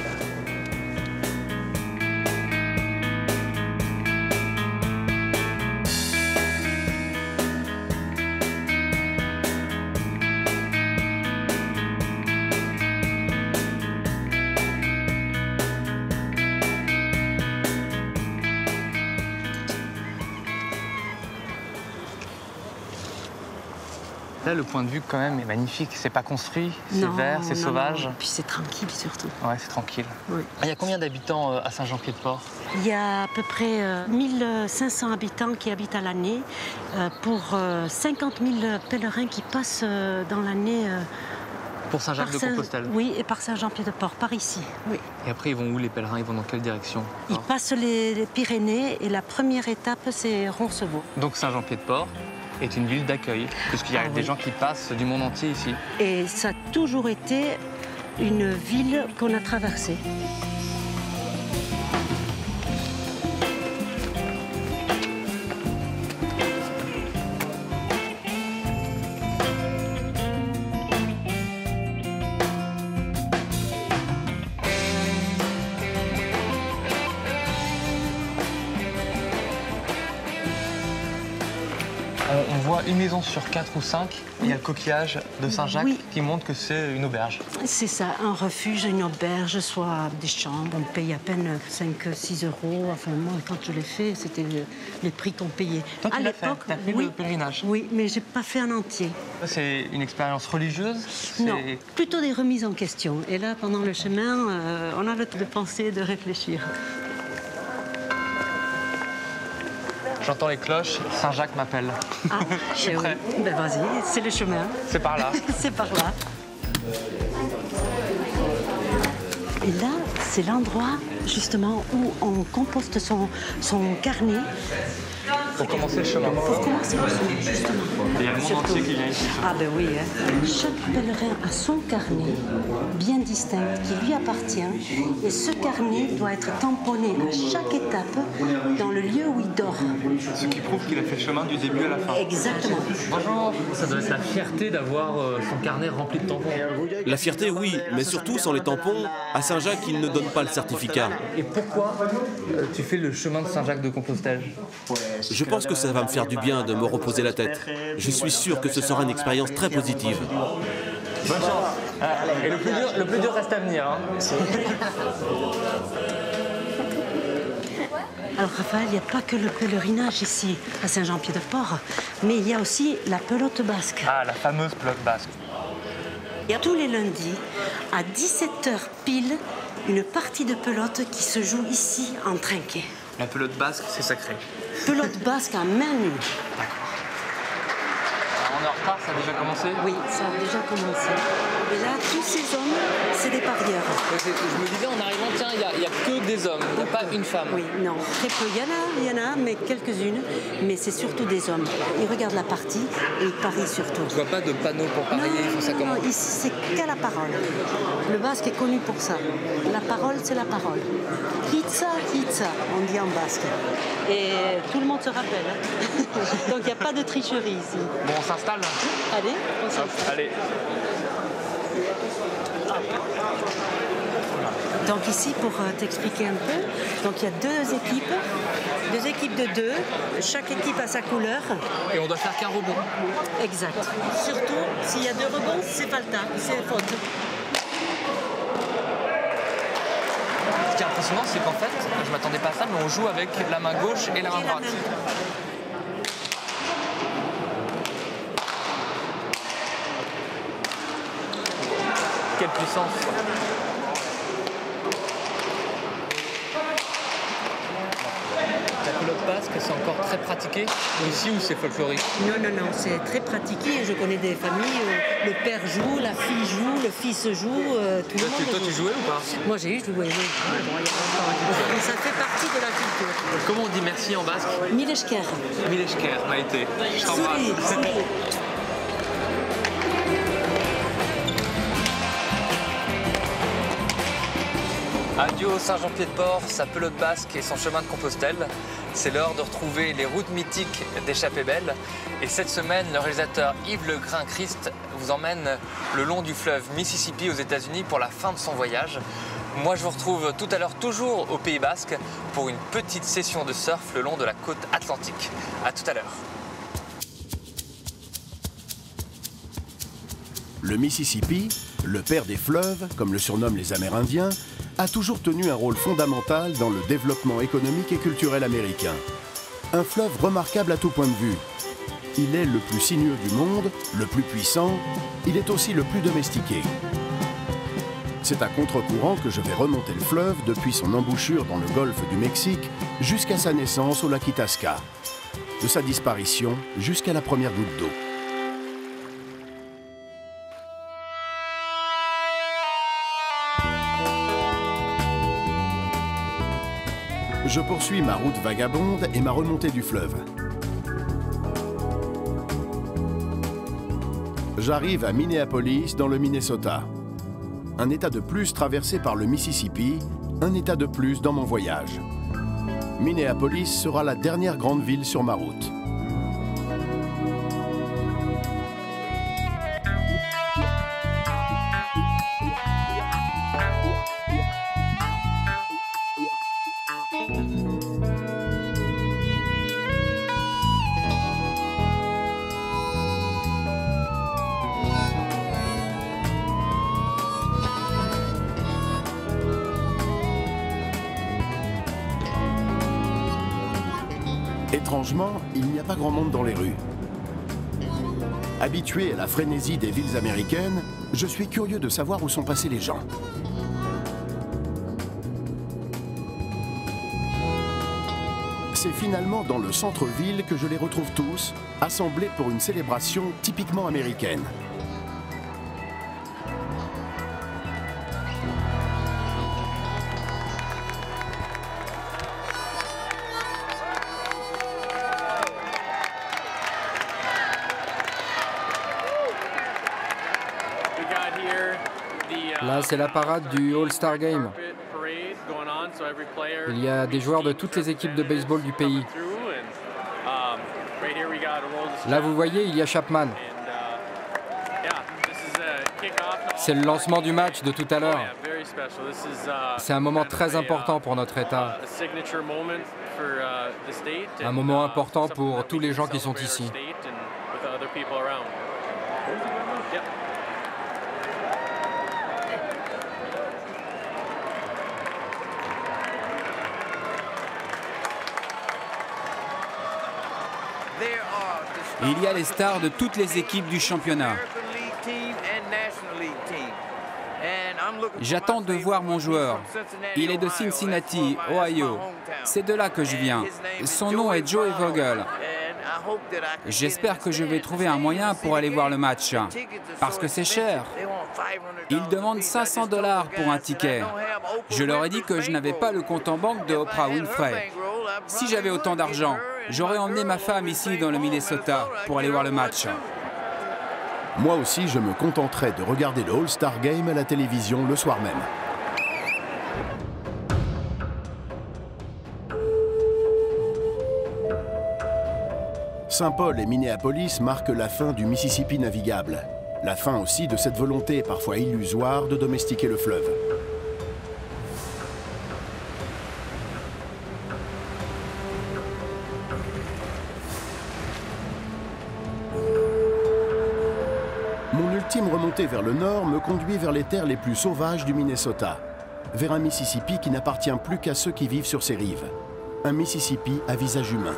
Là, le point de vue, quand même, est magnifique. C'est pas construit, c'est vert, c'est sauvage. Non. Puis c'est tranquille, surtout. Ouais, c'est tranquille. Oui. Il y a combien d'habitants à Saint-Jean-Pied-de-Port? Il y a à peu près 1500 habitants qui habitent à l'année pour 50 000 pèlerins qui passent dans l'année. Pour Saint-Jacques-de-Compostelle? Oui, et par Saint-Jean-Pied-de-Port, par ici. Oui. Et après, ils vont où les pèlerins? Ils vont dans quelle direction? Ils passent les Pyrénées et la première étape, c'est Roncevaux. Donc Saint-Jean-Pied-de-Port, est une ville d'accueil, puisqu'il y a des gens qui passent du monde entier ici. Et ça a toujours été une ville qu'on a traversée. On voit une maison sur 4 ou 5, il y a le coquillage de Saint-Jacques qui montre que c'est une auberge. C'est ça, un refuge, une auberge, soit des chambres. On paye à peine 5-6 euros. Enfin, moi, quand je l'ai fait, c'était les prix qu'on payait. Toi, tu l'as fait, tu as fait le pèlerinage? Oui, mais je n'ai pas fait en entier. C'est une expérience religieuse? Non, plutôt des remises en question. Et là, pendant le chemin, on a le temps de penser, de réfléchir. J'entends les cloches, Saint-Jacques m'appelle. Ah, je suis prêt. Ben vas-y, c'est le chemin. C'est par là. C'est par là. Et là, c'est l'endroit justement où on composte son carnet. Pour commencer le chemin. Pour commencer le chemin, justement. Il y a le monde entier qui vient ici. Ah ben oui, hein. Chaque pèlerin a son carnet bien distinct qui lui appartient. Et ce carnet doit être tamponné à chaque étape dans le lieu où il dort. Ce qui prouve qu'il a fait le chemin du début à la fin. Exactement. Bonjour. Ça doit être la fierté d'avoir son carnet rempli de tampons. La fierté, oui, mais surtout sans les tampons, à Saint-Jacques, ils ne donnent pas le certificat. Et pourquoi tu fais le chemin de Saint-Jacques de Compostelle? Je pense que ça va me faire du bien de me reposer la tête. Je suis sûr que ce sera une expérience très positive. Bonne chance. Et le plus dur reste à venir. Hein. Alors Raphaël, il n'y a pas que le pèlerinage ici, à Saint-Jean-Pied-de-Port, mais il y a aussi la pelote basque. Ah, la fameuse pelote basque. Il y a tous les lundis, à 17h pile, une partie de pelote qui se joue ici en trinquet. La pelote basque, c'est sacré. Pelote basque à main nue. D'accord. On est en retard, ça a déjà commencé? Oui, ça a déjà commencé. Et là, tous ces hommes, c'est des parieurs. Je me disais en arrivant, tiens, il n'y a que des hommes, il n'y a pas une femme. Oui, non, très peu. Il y en a, mais quelques-unes. Mais c'est surtout des hommes. Ils regardent la partie et ils parient surtout. Tu vois pas de panneau pour parier, ils font ça comment? Non, ici, c'est qu'à la parole. Le basque est connu pour ça. La parole, c'est la parole. Hitza, hitza, on dit en basque. Et tout le monde se rappelle. Hein. Donc il n'y a pas de tricherie ici. Bon, on s'installe? Allez, on s'installe. Allez. Donc ici, pour t'expliquer un peu, donc il y a deux équipes de deux. Chaque équipe a sa couleur. Et on doit faire qu'un rebond. Exact. Surtout, s'il y a deux rebonds, c'est falta, c'est faute. Ce qui est impressionnant, c'est qu'en fait, je m'attendais pas à ça, mais on joue avec la main gauche et la main droite. Quelle puissance! La pelote basque, c'est encore très pratiqué ici ou c'est folklorique? Non, c'est très pratiqué. Je connais des familles où le père joue, la fille joue, le fils joue, tout le monde joue. Toi, tu jouais ou pas? Moi, j'ai joué, oui. Ça fait partie de la culture. Comment on dit merci en basque? Milesker. Milesker, Maïté. Je t'embrasse. Adieu au Saint-Jean-Pied-de-Port, sa pelote basque et son chemin de Compostelle. C'est l'heure de retrouver les routes mythiques d'Échappée Belle. Et cette semaine, le réalisateur Yves Le Grain-Christ vous emmène le long du fleuve Mississippi aux États-Unis pour la fin de son voyage. Moi, je vous retrouve tout à l'heure toujours au Pays Basque pour une petite session de surf le long de la côte atlantique. À tout à l'heure. Le Mississippi, le père des fleuves, comme le surnomment les Amérindiens, a toujours tenu un rôle fondamental dans le développement économique et culturel américain. Un fleuve remarquable à tout point de vue. Il est le plus sinueux du monde, le plus puissant, il est aussi le plus domestiqué. C'est à contre-courant que je vais remonter le fleuve depuis son embouchure dans le golfe du Mexique jusqu'à sa naissance au lac Itasca. De sa disparition jusqu'à la première goutte d'eau. Je poursuis ma route vagabonde et ma remontée du fleuve. j'arrive à Minneapolis, dans le Minnesota. Un état de plus traversé par le Mississippi, un état de plus dans mon voyage. Minneapolis sera la dernière grande ville sur ma route. Étrangement, il n'y a pas grand monde dans les rues. Habitué à la frénésie des villes américaines, je suis curieux de savoir où sont passés les gens. C'est finalement dans le centre-ville que je les retrouve tous, assemblés pour une célébration typiquement américaine. Là, c'est la parade du All-Star Game. Il y a des joueurs de toutes les équipes de baseball du pays. Là, vous voyez, il y a Chapman. C'est le lancement du match de tout à l'heure. C'est un moment très important pour notre État. Un moment important pour tous les gens qui sont ici. Il y a les stars de toutes les équipes du championnat. J'attends de voir mon joueur. Il est de Cincinnati, Ohio. C'est de là que je viens. Son nom est Joey Vogel. J'espère que je vais trouver un moyen pour aller voir le match, parce que c'est cher. Ils demandent 500 $ pour un ticket. Je leur ai dit que je n'avais pas le compte en banque de Oprah Winfrey. Si j'avais autant d'argent, j'aurais emmené ma femme ici dans le Minnesota pour aller voir le match. Moi aussi, je me contenterai de regarder le All-Star Game à la télévision le soir même. Saint-Paul et Minneapolis marquent la fin du Mississippi navigable. La fin aussi de cette volonté parfois illusoire de domestiquer le fleuve. Mon ultime remontée vers le nord me conduit vers les terres les plus sauvages du Minnesota, vers un Mississippi qui n'appartient plus qu'à ceux qui vivent sur ses rives. Un Mississippi à visage humain.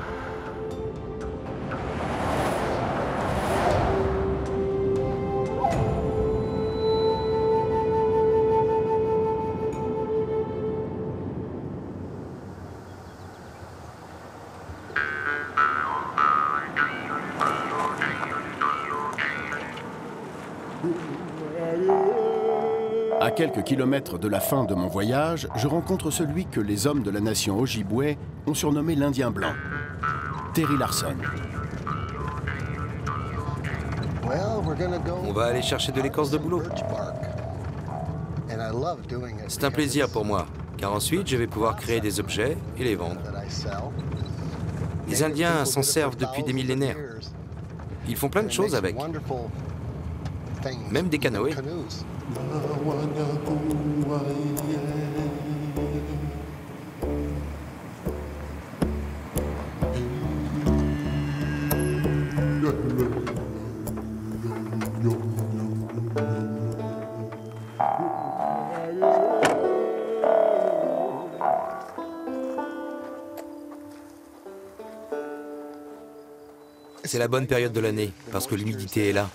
À quelques kilomètres de la fin de mon voyage, je rencontre celui que les hommes de la nation Ojibwe ont surnommé l'Indien blanc, Terry Larson. On va aller chercher de l'écorce de bouleau. C'est un plaisir pour moi, car ensuite je vais pouvoir créer des objets et les vendre. Les Indiens s'en servent depuis des millénaires. Ils font plein de choses avec. Même des canoës. C'est la bonne période de l'année, parce que l'humidité est là.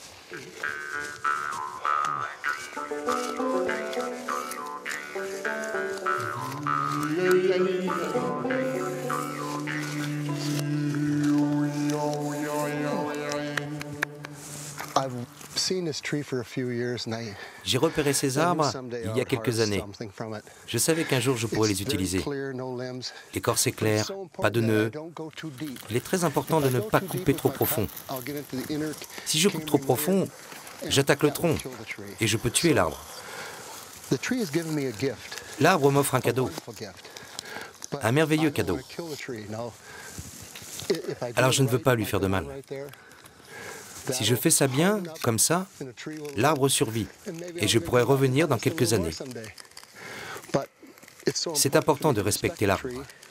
J'ai repéré ces arbres il y a quelques années. Je savais qu'un jour je pourrais les utiliser. L'écorce est claire, pas de nœuds. Il est très important de ne pas couper trop profond. Si je coupe trop profond, j'attaque le tronc et je peux tuer l'arbre. L'arbre m'offre un cadeau, un merveilleux cadeau. Alors je ne veux pas lui faire de mal. Si je fais ça bien, comme ça, l'arbre survit et je pourrai revenir dans quelques années. C'est important de respecter l'arbre.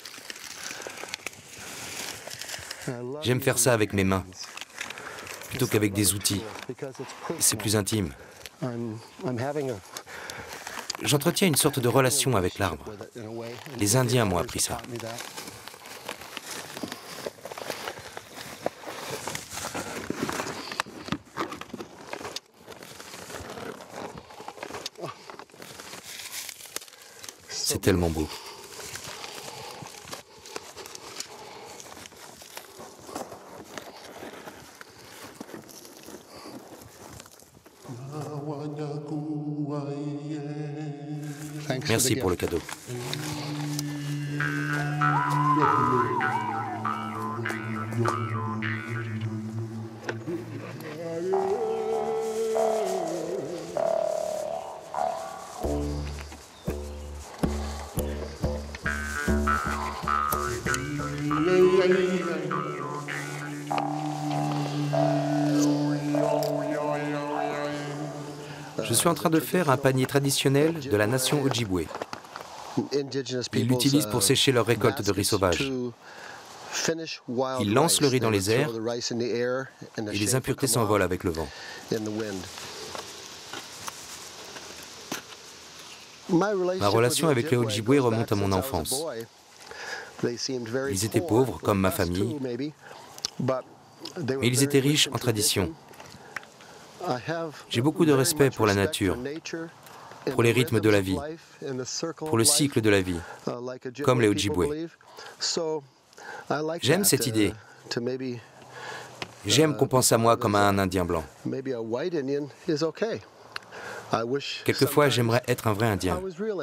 J'aime faire ça avec mes mains, plutôt qu'avec des outils. C'est plus intime. J'entretiens une sorte de relation avec l'arbre. Les Indiens m'ont appris ça. C'est tellement beau. Merci pour le cadeau. Je suis en train de faire un panier traditionnel de la nation Ojibwe. Ils l'utilisent pour sécher leur récolte de riz sauvage. Ils lancent le riz dans les airs et les impuretés s'envolent avec le vent. Ma relation avec les Ojibwe remonte à mon enfance. Ils étaient pauvres, comme ma famille, mais ils étaient riches en traditions. J'ai beaucoup de respect pour la nature, pour les rythmes de la vie, pour le cycle de la vie, comme les Ojibwe. J'aime cette idée. J'aime qu'on pense à moi comme à un Indien blanc. Quelquefois, j'aimerais être un vrai Indien.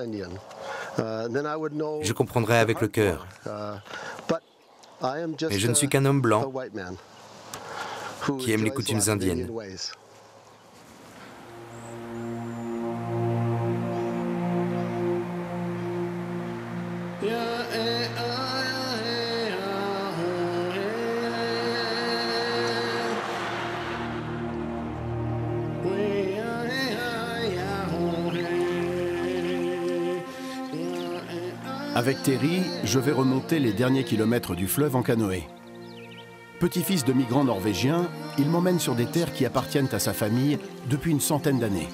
Je comprendrais avec le cœur. Mais je ne suis qu'un homme blanc qui aime les coutumes indiennes. Avec Terry, je vais remonter les derniers kilomètres du fleuve en canoë. Petit-fils de migrants norvégiens, il m'emmène sur des terres qui appartiennent à sa famille depuis une centaine d'années.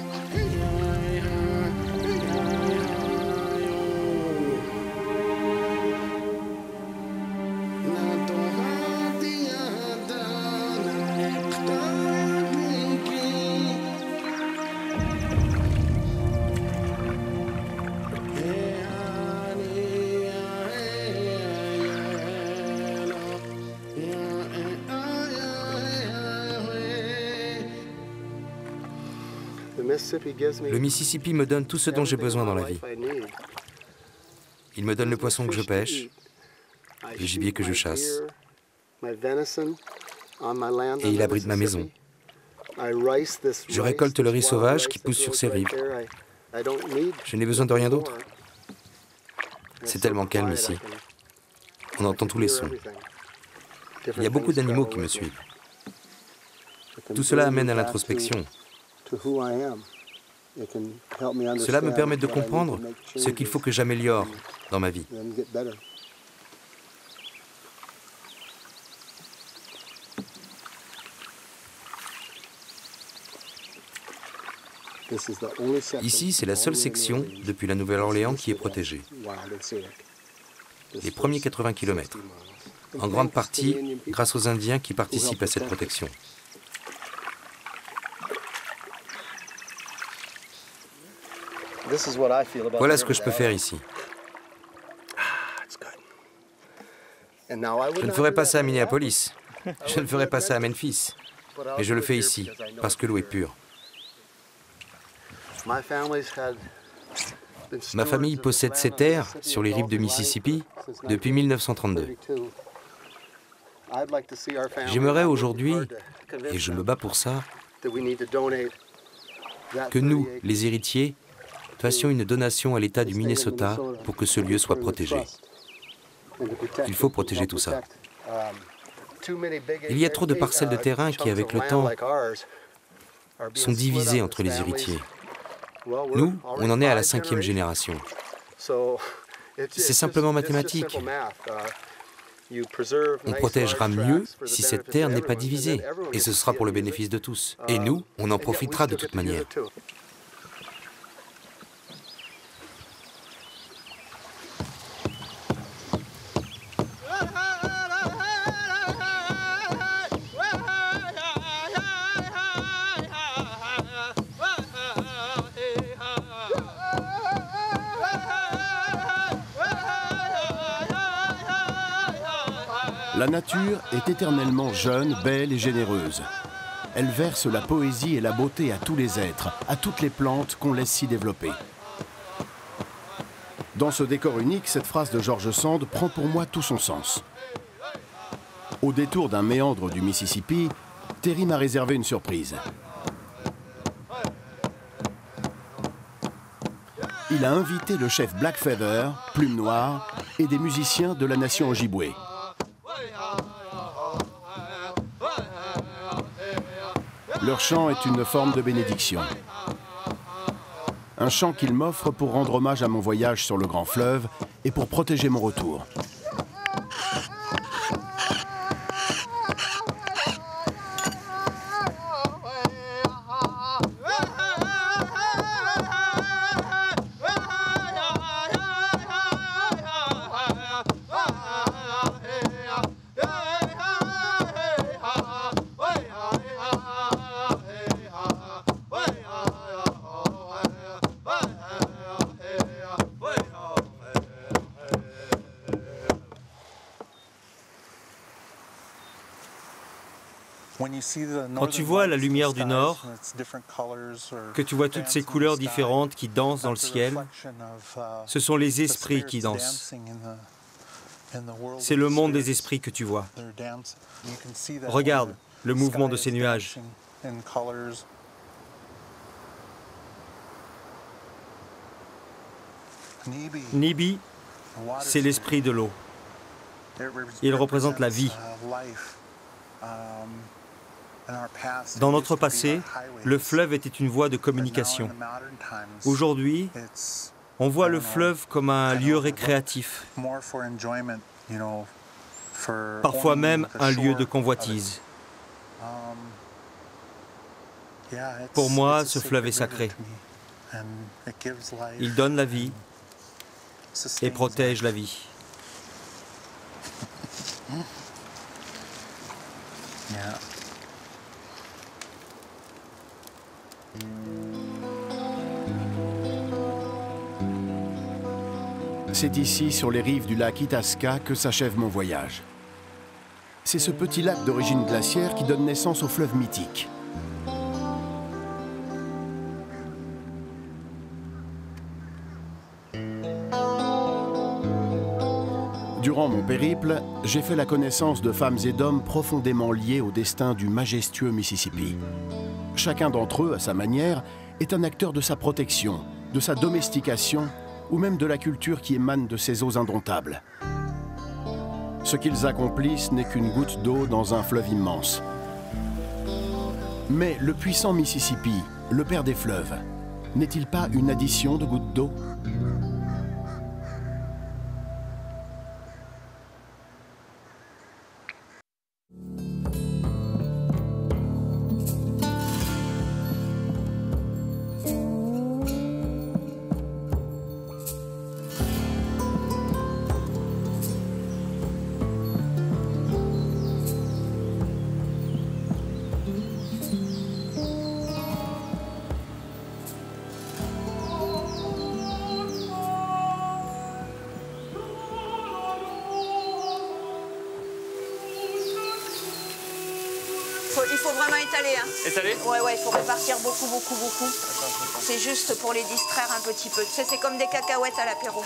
Le Mississippi me donne tout ce dont j'ai besoin dans la vie. Il me donne le poisson que je pêche, le gibier que je chasse, et il abrite ma maison. Je récolte le riz sauvage qui pousse sur ses rives. Je n'ai besoin de rien d'autre. C'est tellement calme ici. On entend tous les sons. Il y a beaucoup d'animaux qui me suivent. Tout cela amène à l'introspection. Cela me permet de comprendre ce qu'il faut que j'améliore dans ma vie. Ici, c'est la seule section depuis la Nouvelle-Orléans qui est protégée. Les premiers 80 km. En grande partie grâce aux Indiens qui participent à cette protection. Voilà ce que je peux faire ici. Je ne ferai pas ça à Minneapolis. Je ne ferai pas ça à Memphis. Mais je le fais ici, parce que l'eau est pure. Ma famille possède ces terres sur les rives de Mississippi depuis 1932. J'aimerais aujourd'hui, et je me bats pour ça, que nous, les héritiers, fassions une donation à l'État du Minnesota pour que ce lieu soit protégé. Il faut protéger tout ça. Il y a trop de parcelles de terrain qui, avec le temps, sont divisées entre les héritiers. Nous, on en est à la 5e génération. C'est simplement mathématique. On protégera mieux si cette terre n'est pas divisée, et ce sera pour le bénéfice de tous. Et nous, on en profitera de toute manière. La nature est éternellement jeune, belle et généreuse. Elle verse la poésie et la beauté à tous les êtres, à toutes les plantes qu'on laisse s'y développer. Dans ce décor unique, cette phrase de George Sand prend pour moi tout son sens. Au détour d'un méandre du Mississippi, Terry m'a réservé une surprise. Il a invité le chef Blackfeather, Plume Noire, et des musiciens de la nation Ojibwe. Leur chant est une forme de bénédiction. Un chant qu'ils m'offrent pour rendre hommage à mon voyage sur le grand fleuve et pour protéger mon retour. Quand tu vois la lumière du Nord, que tu vois toutes ces couleurs différentes qui dansent dans le ciel, ce sont les esprits qui dansent. C'est le monde des esprits que tu vois. Regarde le mouvement de ces nuages. Nibi, c'est l'esprit de l'eau. Il représente la vie. Dans notre passé, le fleuve était une voie de communication. Aujourd'hui, on voit le fleuve comme un lieu récréatif, parfois même un lieu de convoitise. Pour moi, ce fleuve est sacré. Il donne la vie et protège la vie. C'est ici, sur les rives du lac Itasca, que s'achève mon voyage. C'est ce petit lac d'origine glaciaire qui donne naissance au fleuve mythique. Durant mon périple, j'ai fait la connaissance de femmes et d'hommes profondément liés au destin du majestueux Mississippi. Chacun d'entre eux, à sa manière, est un acteur de sa protection, de sa domestication, ou même de la culture qui émane de ces eaux indomptables. Ce qu'ils accomplissent n'est qu'une goutte d'eau dans un fleuve immense. Mais le puissant Mississippi, le père des fleuves, n'est-il pas une addition de gouttes d'eau ? il faut vraiment étaler. Hein. Étaler? Ouais, il faut répartir beaucoup. C'est juste pour les distraire un petit peu. Tu sais, c'est comme des cacahuètes à l'apéro.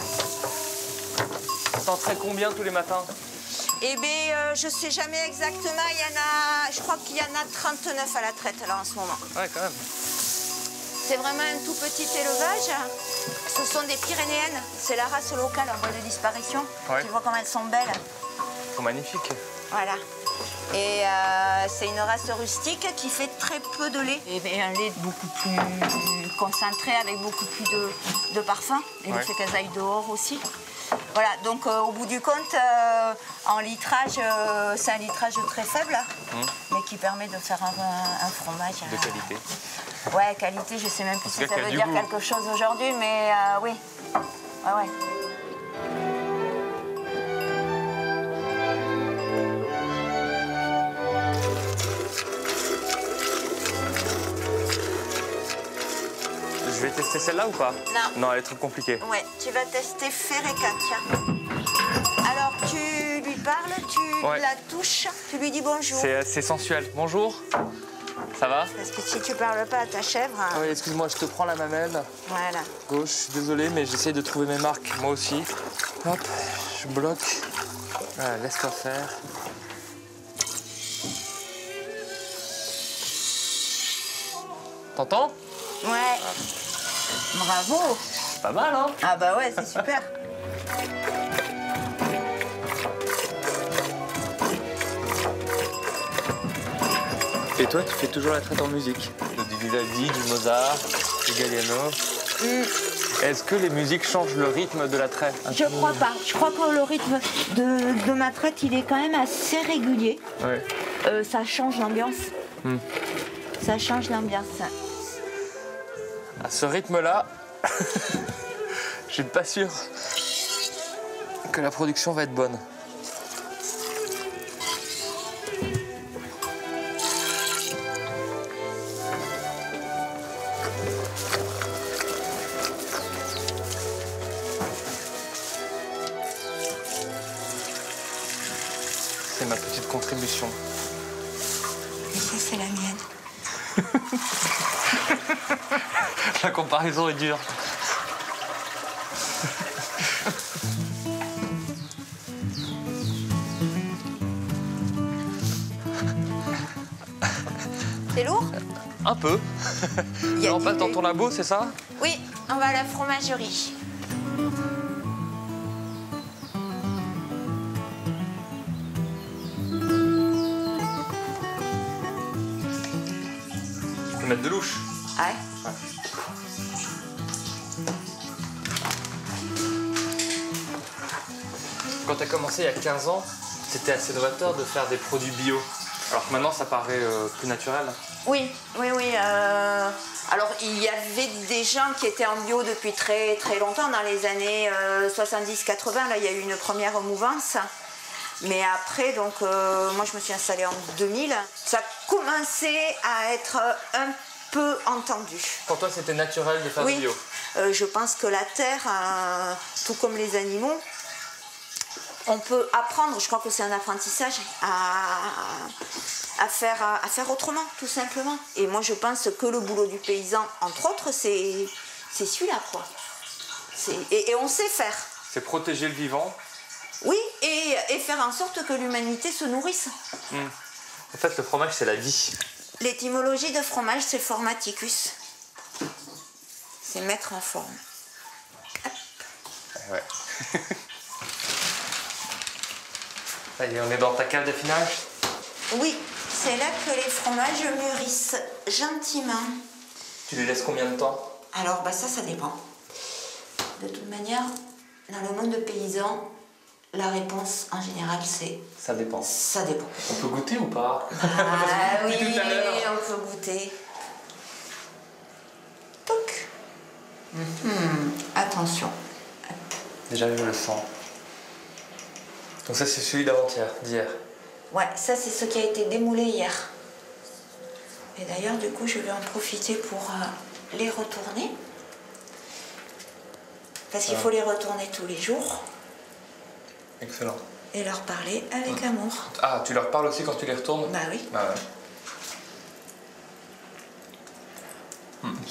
T'en traites combien tous les matins? Eh bien, je sais jamais exactement. Je crois qu'il y en a 39 à la traite là en ce moment. Ouais, quand même. C'est vraiment un tout petit élevage. Ce sont des Pyrénéennes. C'est la race locale en voie de disparition. Ouais. Tu vois comme elles sont belles. Elles sont magnifiques. Voilà. Et c'est une race rustique qui fait très peu de lait. Et un lait beaucoup plus concentré avec beaucoup plus de parfum. Et le fait qu'elles aillent dehors aussi. Voilà, donc au bout du compte, en litrage, c'est un litrage très faible, mais qui permet de faire un fromage. De qualité. Ouais, qualité, je sais même plus si ça veut dire quelque chose aujourd'hui, mais oui. Ouais. Je vais tester celle-là ou pas? Non. Non, elle est trop compliquée. Ouais, tu vas tester Ferreca, tiens. Alors, tu lui parles, tu la touches, tu lui dis bonjour. C'est sensuel. Bonjour. Ça va? Parce que si tu parles pas à ta chèvre... Oui, excuse-moi, je te prends la mamelle. Voilà. Gauche, je suis désolé, mais j'essaye de trouver mes marques, moi aussi. Hop, je bloque. Voilà, laisse-toi faire. T'entends? Ouais. Bravo. Pas mal, hein? Ah bah ouais, c'est super. Et toi, tu fais toujours la traite en musique? Du Vivaldi, du Mozart, du Galliano. Est-ce que les musiques changent le rythme de la traite? Je crois pas. Je crois que le rythme de ma traite, il est quand même assez régulier. Ouais. Ça change l'ambiance. Ça change l'ambiance. À ce rythme-là, je suis pas sûr que la production va être bonne. C'est ma petite contribution. Et ça, c'est la mienne. La comparaison est dure. C'est lourd? Un peu. Là, on passe dans ton labo, c'est ça? Oui, on va à la fromagerie. Tu peux mettre de louche. Ouais. Quand tu as commencé il y a 15 ans, c'était assez novateur de faire des produits bio. Alors que maintenant, ça paraît plus naturel. Oui. Alors, il y avait des gens qui étaient en bio depuis très très longtemps, dans les années 70-80. Là, il y a eu une première mouvance. Mais après, donc, moi, je me suis installée en 2000. Ça commençait à être un peu entendu. Pour toi, c'était naturel de faire du bio? Je pense que la terre, tout comme les animaux, on peut apprendre, je crois que c'est un apprentissage, à faire autrement, tout simplement. Et moi, je pense que le boulot du paysan, entre autres, c'est celui-là, quoi. Et on sait faire. C'est protéger le vivant. Oui, et faire en sorte que l'humanité se nourrisse. En fait, le fromage, c'est la vie. L'étymologie de fromage, c'est formaticus. C'est mettre en forme. Hop. Ouais. Ça y est, on est dans ta cave d'affinage? Oui, c'est là que les fromages mûrissent gentiment. Tu les laisses combien de temps? Alors, ça dépend. De toute manière, dans le monde paysan, la réponse, en général, c'est... Ça dépend. Ça dépend. On peut goûter ou pas? Ah oui, on peut goûter. Toc. Attention. Déjà, je le sens. Donc ça, c'est celui d'avant-hier, d'hier. Ouais, ça, c'est ce qui a été démoulé hier. Et d'ailleurs, du coup, je vais en profiter pour les retourner. Parce qu'il faut les retourner tous les jours. Excellent. Et leur parler avec amour. Ah, tu leur parles aussi quand tu les retournes? Bah oui. Ah ouais.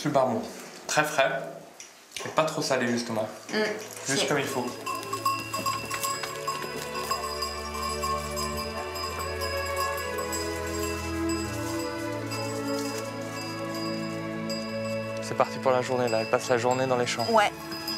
Super bon. Très frais. Et pas trop salé justement. Juste comme il faut. C'est parti pour la journée là, elle passe la journée dans les champs. Ouais.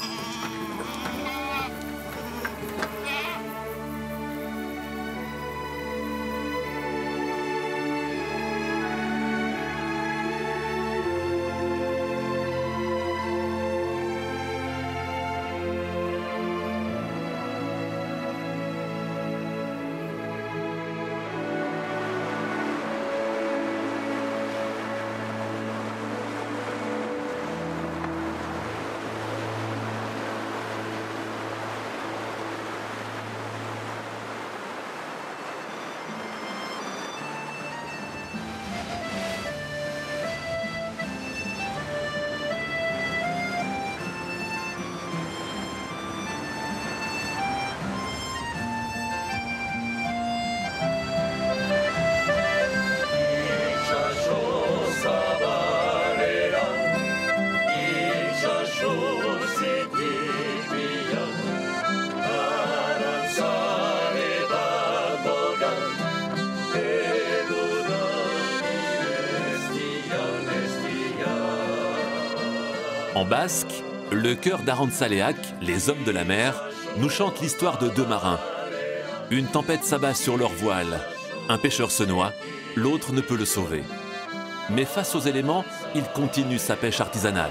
En basque, le chœur d'Arantzaléac, les hommes de la mer, nous chante l'histoire de deux marins. Une tempête s'abat sur leur voile. Un pêcheur se noie, l'autre ne peut le sauver. Mais face aux éléments, il continue sa pêche artisanale.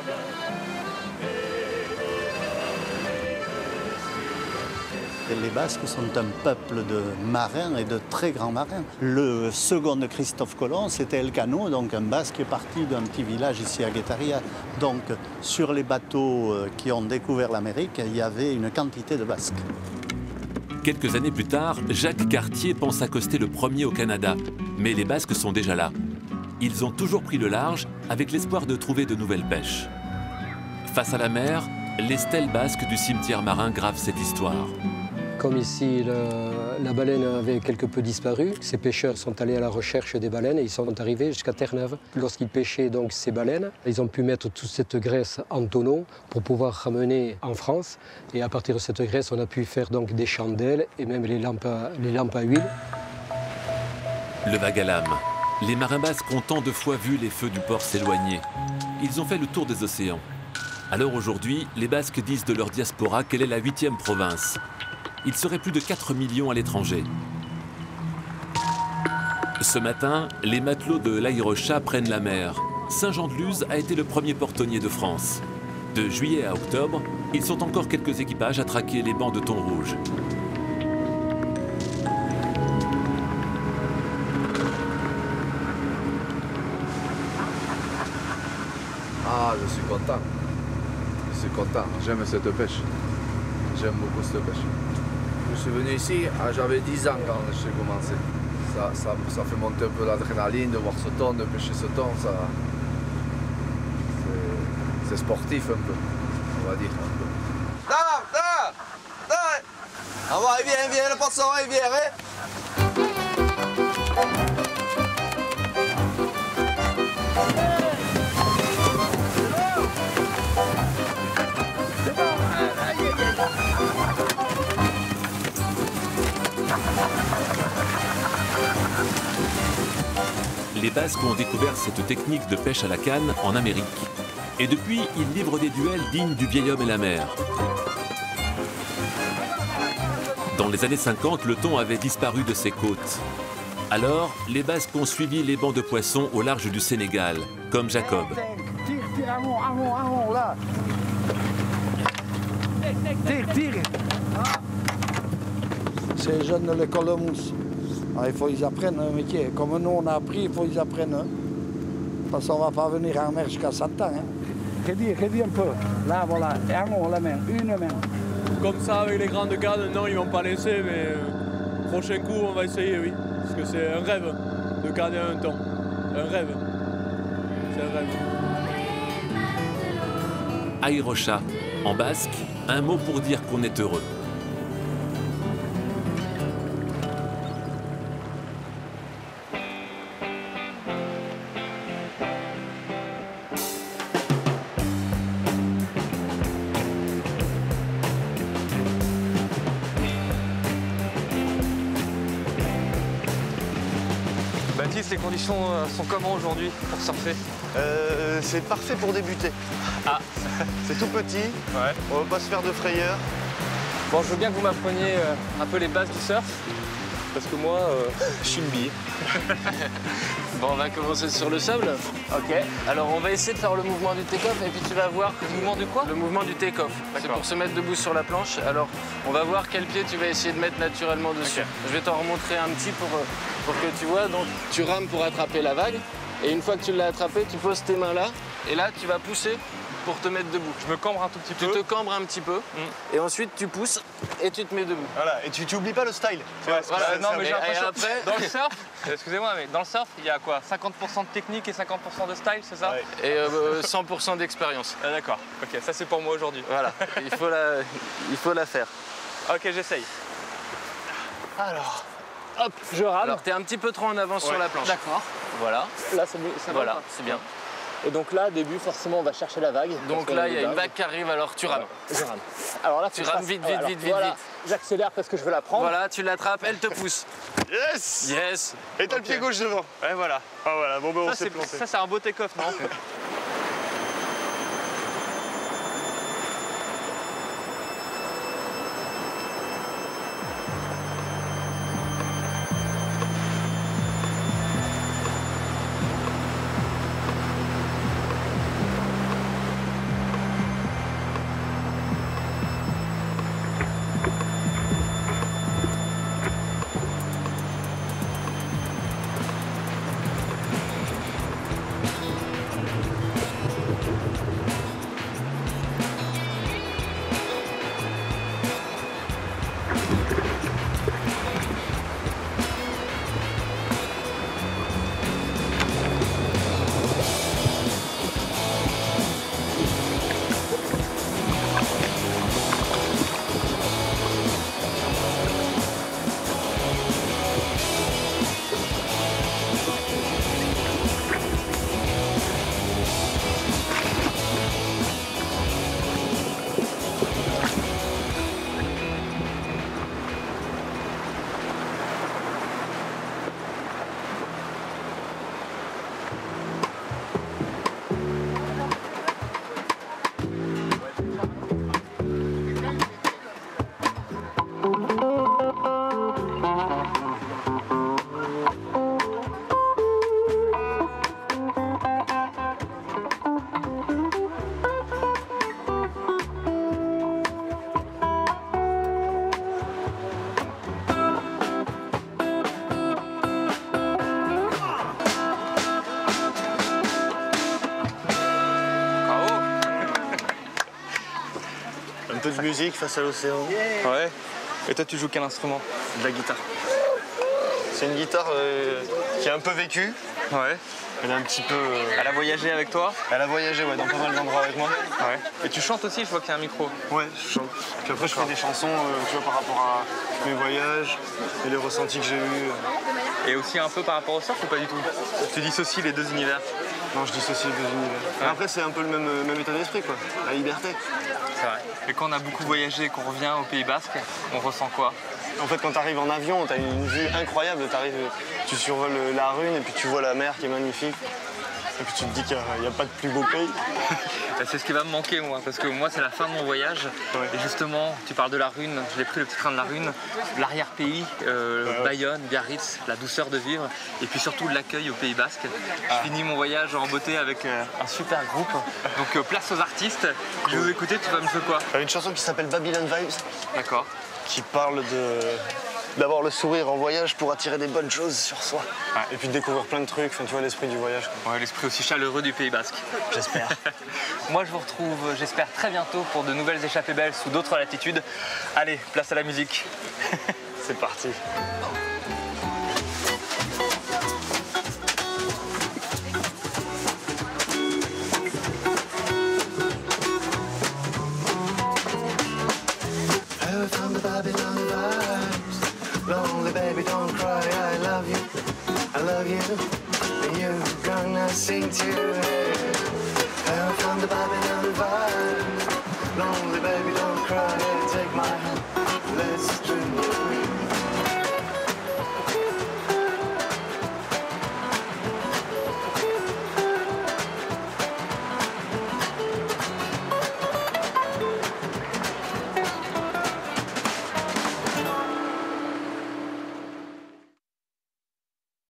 Les Basques sont un peuple de marins et de très grands marins. Le second de Christophe Colomb, c'était Elcano, donc un Basque parti d'un petit village ici à Guetaria. Donc sur les bateaux qui ont découvert l'Amérique, il y avait une quantité de Basques. Quelques années plus tard, Jacques Cartier pense accoster le premier au Canada. Mais les Basques sont déjà là. Ils ont toujours pris le large avec l'espoir de trouver de nouvelles pêches. Face à la mer, les stèles basques du cimetière marin gravent cette histoire. Comme ici, la baleine avait quelque peu disparu, ces pêcheurs sont allés à la recherche des baleines et ils sont arrivés jusqu'à Terre-Neuve. Lorsqu'ils pêchaient donc ces baleines, ils ont pu mettre toute cette graisse en tonneau pour pouvoir ramener en France. Et à partir de cette graisse, on a pu faire donc des chandelles et même les lampes à huile. Le vague à l'âme. Les marins basques ont tant de fois vu les feux du port s'éloigner. Ils ont fait le tour des océans. Alors aujourd'hui, les Basques disent de leur diaspora qu'elle est la 8e province. Il serait plus de 4 millions à l'étranger. Ce matin, les matelots de l'Aïrocha prennent la mer. Saint-Jean-de-Luz a été le premier portonnier de France. De juillet à octobre, ils sont encore quelques équipages à traquer les bancs de thon rouge. Ah, je suis content. Je suis content. J'aime cette pêche. J'aime beaucoup cette pêche. Je suis venu ici, j'avais 10 ans quand j'ai commencé. Ça fait monter un peu l'adrénaline de voir ce thon, de pêcher ce thon. C'est sportif un peu, on va dire. Ah ouais, viens, le poisson, viens, Les Basques ont découvert cette technique de pêche à la canne en Amérique. Et depuis, ils livrent des duels dignes du vieil homme et la mer. Dans les années 50, le thon avait disparu de ses côtes. Alors, les Basques ont suivi les bancs de poissons au large du Sénégal, comme Jacob. Tire, amont, là. Tire. Ces jeunes de l'école de mousse. Alors, il faut qu'ils apprennent un métier. Comme nous, on a appris, il faut qu'ils apprennent. Parce qu'on ne va pas venir en mer jusqu'à 100 ans. Hein. Rédis un peu. Là, voilà. Et amont, la main. Une main. Comme ça, avec les grandes cannes, non, ils ne vont pas laisser, mais prochain coup, on va essayer, oui. Parce que c'est un rêve de garder un thon. Un rêve. C'est un rêve. Aïrocha, en basque, un mot pour dire qu'on est heureux. Jean-Baptiste, les conditions sont comment aujourd'hui pour surfer? C'est parfait pour débuter. Ah. C'est tout petit, ouais. On ne va pas se faire de frayeur. Bon, je veux bien que vous m'appreniez un peu les bases du surf, parce que moi, je suis une bille. Bon, on va commencer sur le sable. Ok. Alors, on va essayer de faire le mouvement du take-off et puis tu vas voir... Le mouvement du quoi? Le mouvement du take-off. C'est pour se mettre debout sur la planche. Alors, on va voir quel pied tu vas essayer de mettre naturellement dessus. Okay. Je vais t'en remontrer un petit pour que tu vois. Donc, tu rames pour attraper la vague. Et une fois que tu l'as attrapé, tu poses tes mains là. Et là, tu vas pousser pour te mettre debout. Je me cambre un tout petit peu. Tu te cambres un petit peu. Et ensuite, tu pousses et tu te mets debout. Voilà, et tu oublies pas le style. Ouais, voilà, non, mais j'ai l'impression après... Dans le surf, excusez-moi, mais dans le surf, il y a quoi? 50% de technique et 50% de style, c'est ça? Ouais. Et 100% d'expérience. Ah, d'accord. Ok, ça c'est pour moi aujourd'hui. Voilà, il faut la faire. Ok, j'essaye. Alors, hop, je rame. Alors, t'es un petit peu trop en avance sur la planche. D'accord. Voilà. Là, c'est mieux. Voilà, c'est bien. Et donc là, début, forcément, on va chercher la vague. Donc là, il y a une vague qui arrive, alors tu rames. Je rame. Alors là, tu rames vite. J'accélère parce que je veux la prendre. Voilà, tu l'attrapes, elle te pousse. Yes! Yes! Et t'as le pied gauche devant. Ouais, voilà. Ah voilà, bon, ben on s'est planté. Ça, c'est un beau take-off, non? De musique face à l'océan. Ouais. Et toi, tu joues quel instrument? De la guitare. C'est une guitare qui a un peu vécu. Ouais. Elle a un petit peu... Elle a voyagé avec toi? Elle a voyagé, ouais, dans pas mal d'endroits avec moi. Ouais. Et tu chantes aussi, je vois qu'il y a un micro. Ouais, je chante. Puis après, je fais des chansons, tu vois, par rapport à mes voyages et les ressentis que j'ai eus. Et aussi un peu par rapport au surf ou pas du tout? Tu dissocies les deux univers? Non, je dissocie les deux univers. Ouais. Après, c'est un peu le même état d'esprit, quoi. La liberté. C'est vrai. Et quand on a beaucoup voyagé et qu'on revient au Pays Basque, on ressent quoi? En fait, quand tu arrives en avion, tu as une vue incroyable. Tu survoles la Rune et puis tu vois la mer qui est magnifique. Et puis tu te dis qu'il n'y a pas de plus beau pays. C'est ce qui va me manquer, moi, parce que moi, c'est la fin de mon voyage. Ouais. Et justement, tu parles de la Rune, je l'ai pris le petit train de la Rune, l'arrière-pays, Bayonne, Biarritz, la douceur de vivre, et puis surtout l'accueil au Pays Basque. Je finis mon voyage en beauté avec un super groupe. Donc place aux artistes. Je vais vous écouter, tu vas me faire quoi? Une chanson qui s'appelle Babylon Vibes. D'accord. Qui parle d'avoir le sourire en voyage pour attirer des bonnes choses sur soi. Ouais. Et puis de découvrir plein de trucs, enfin, tu vois l'esprit du voyage. Quoi. Ouais, l'esprit aussi chaleureux du Pays Basque. J'espère. Moi, je vous retrouve, j'espère, très bientôt pour de nouvelles échappées belles sous d'autres latitudes. Allez, place à la musique. C'est parti. From the Babylon vibes, lonely baby, don't cry. I love you, and you're gonna sing tonight.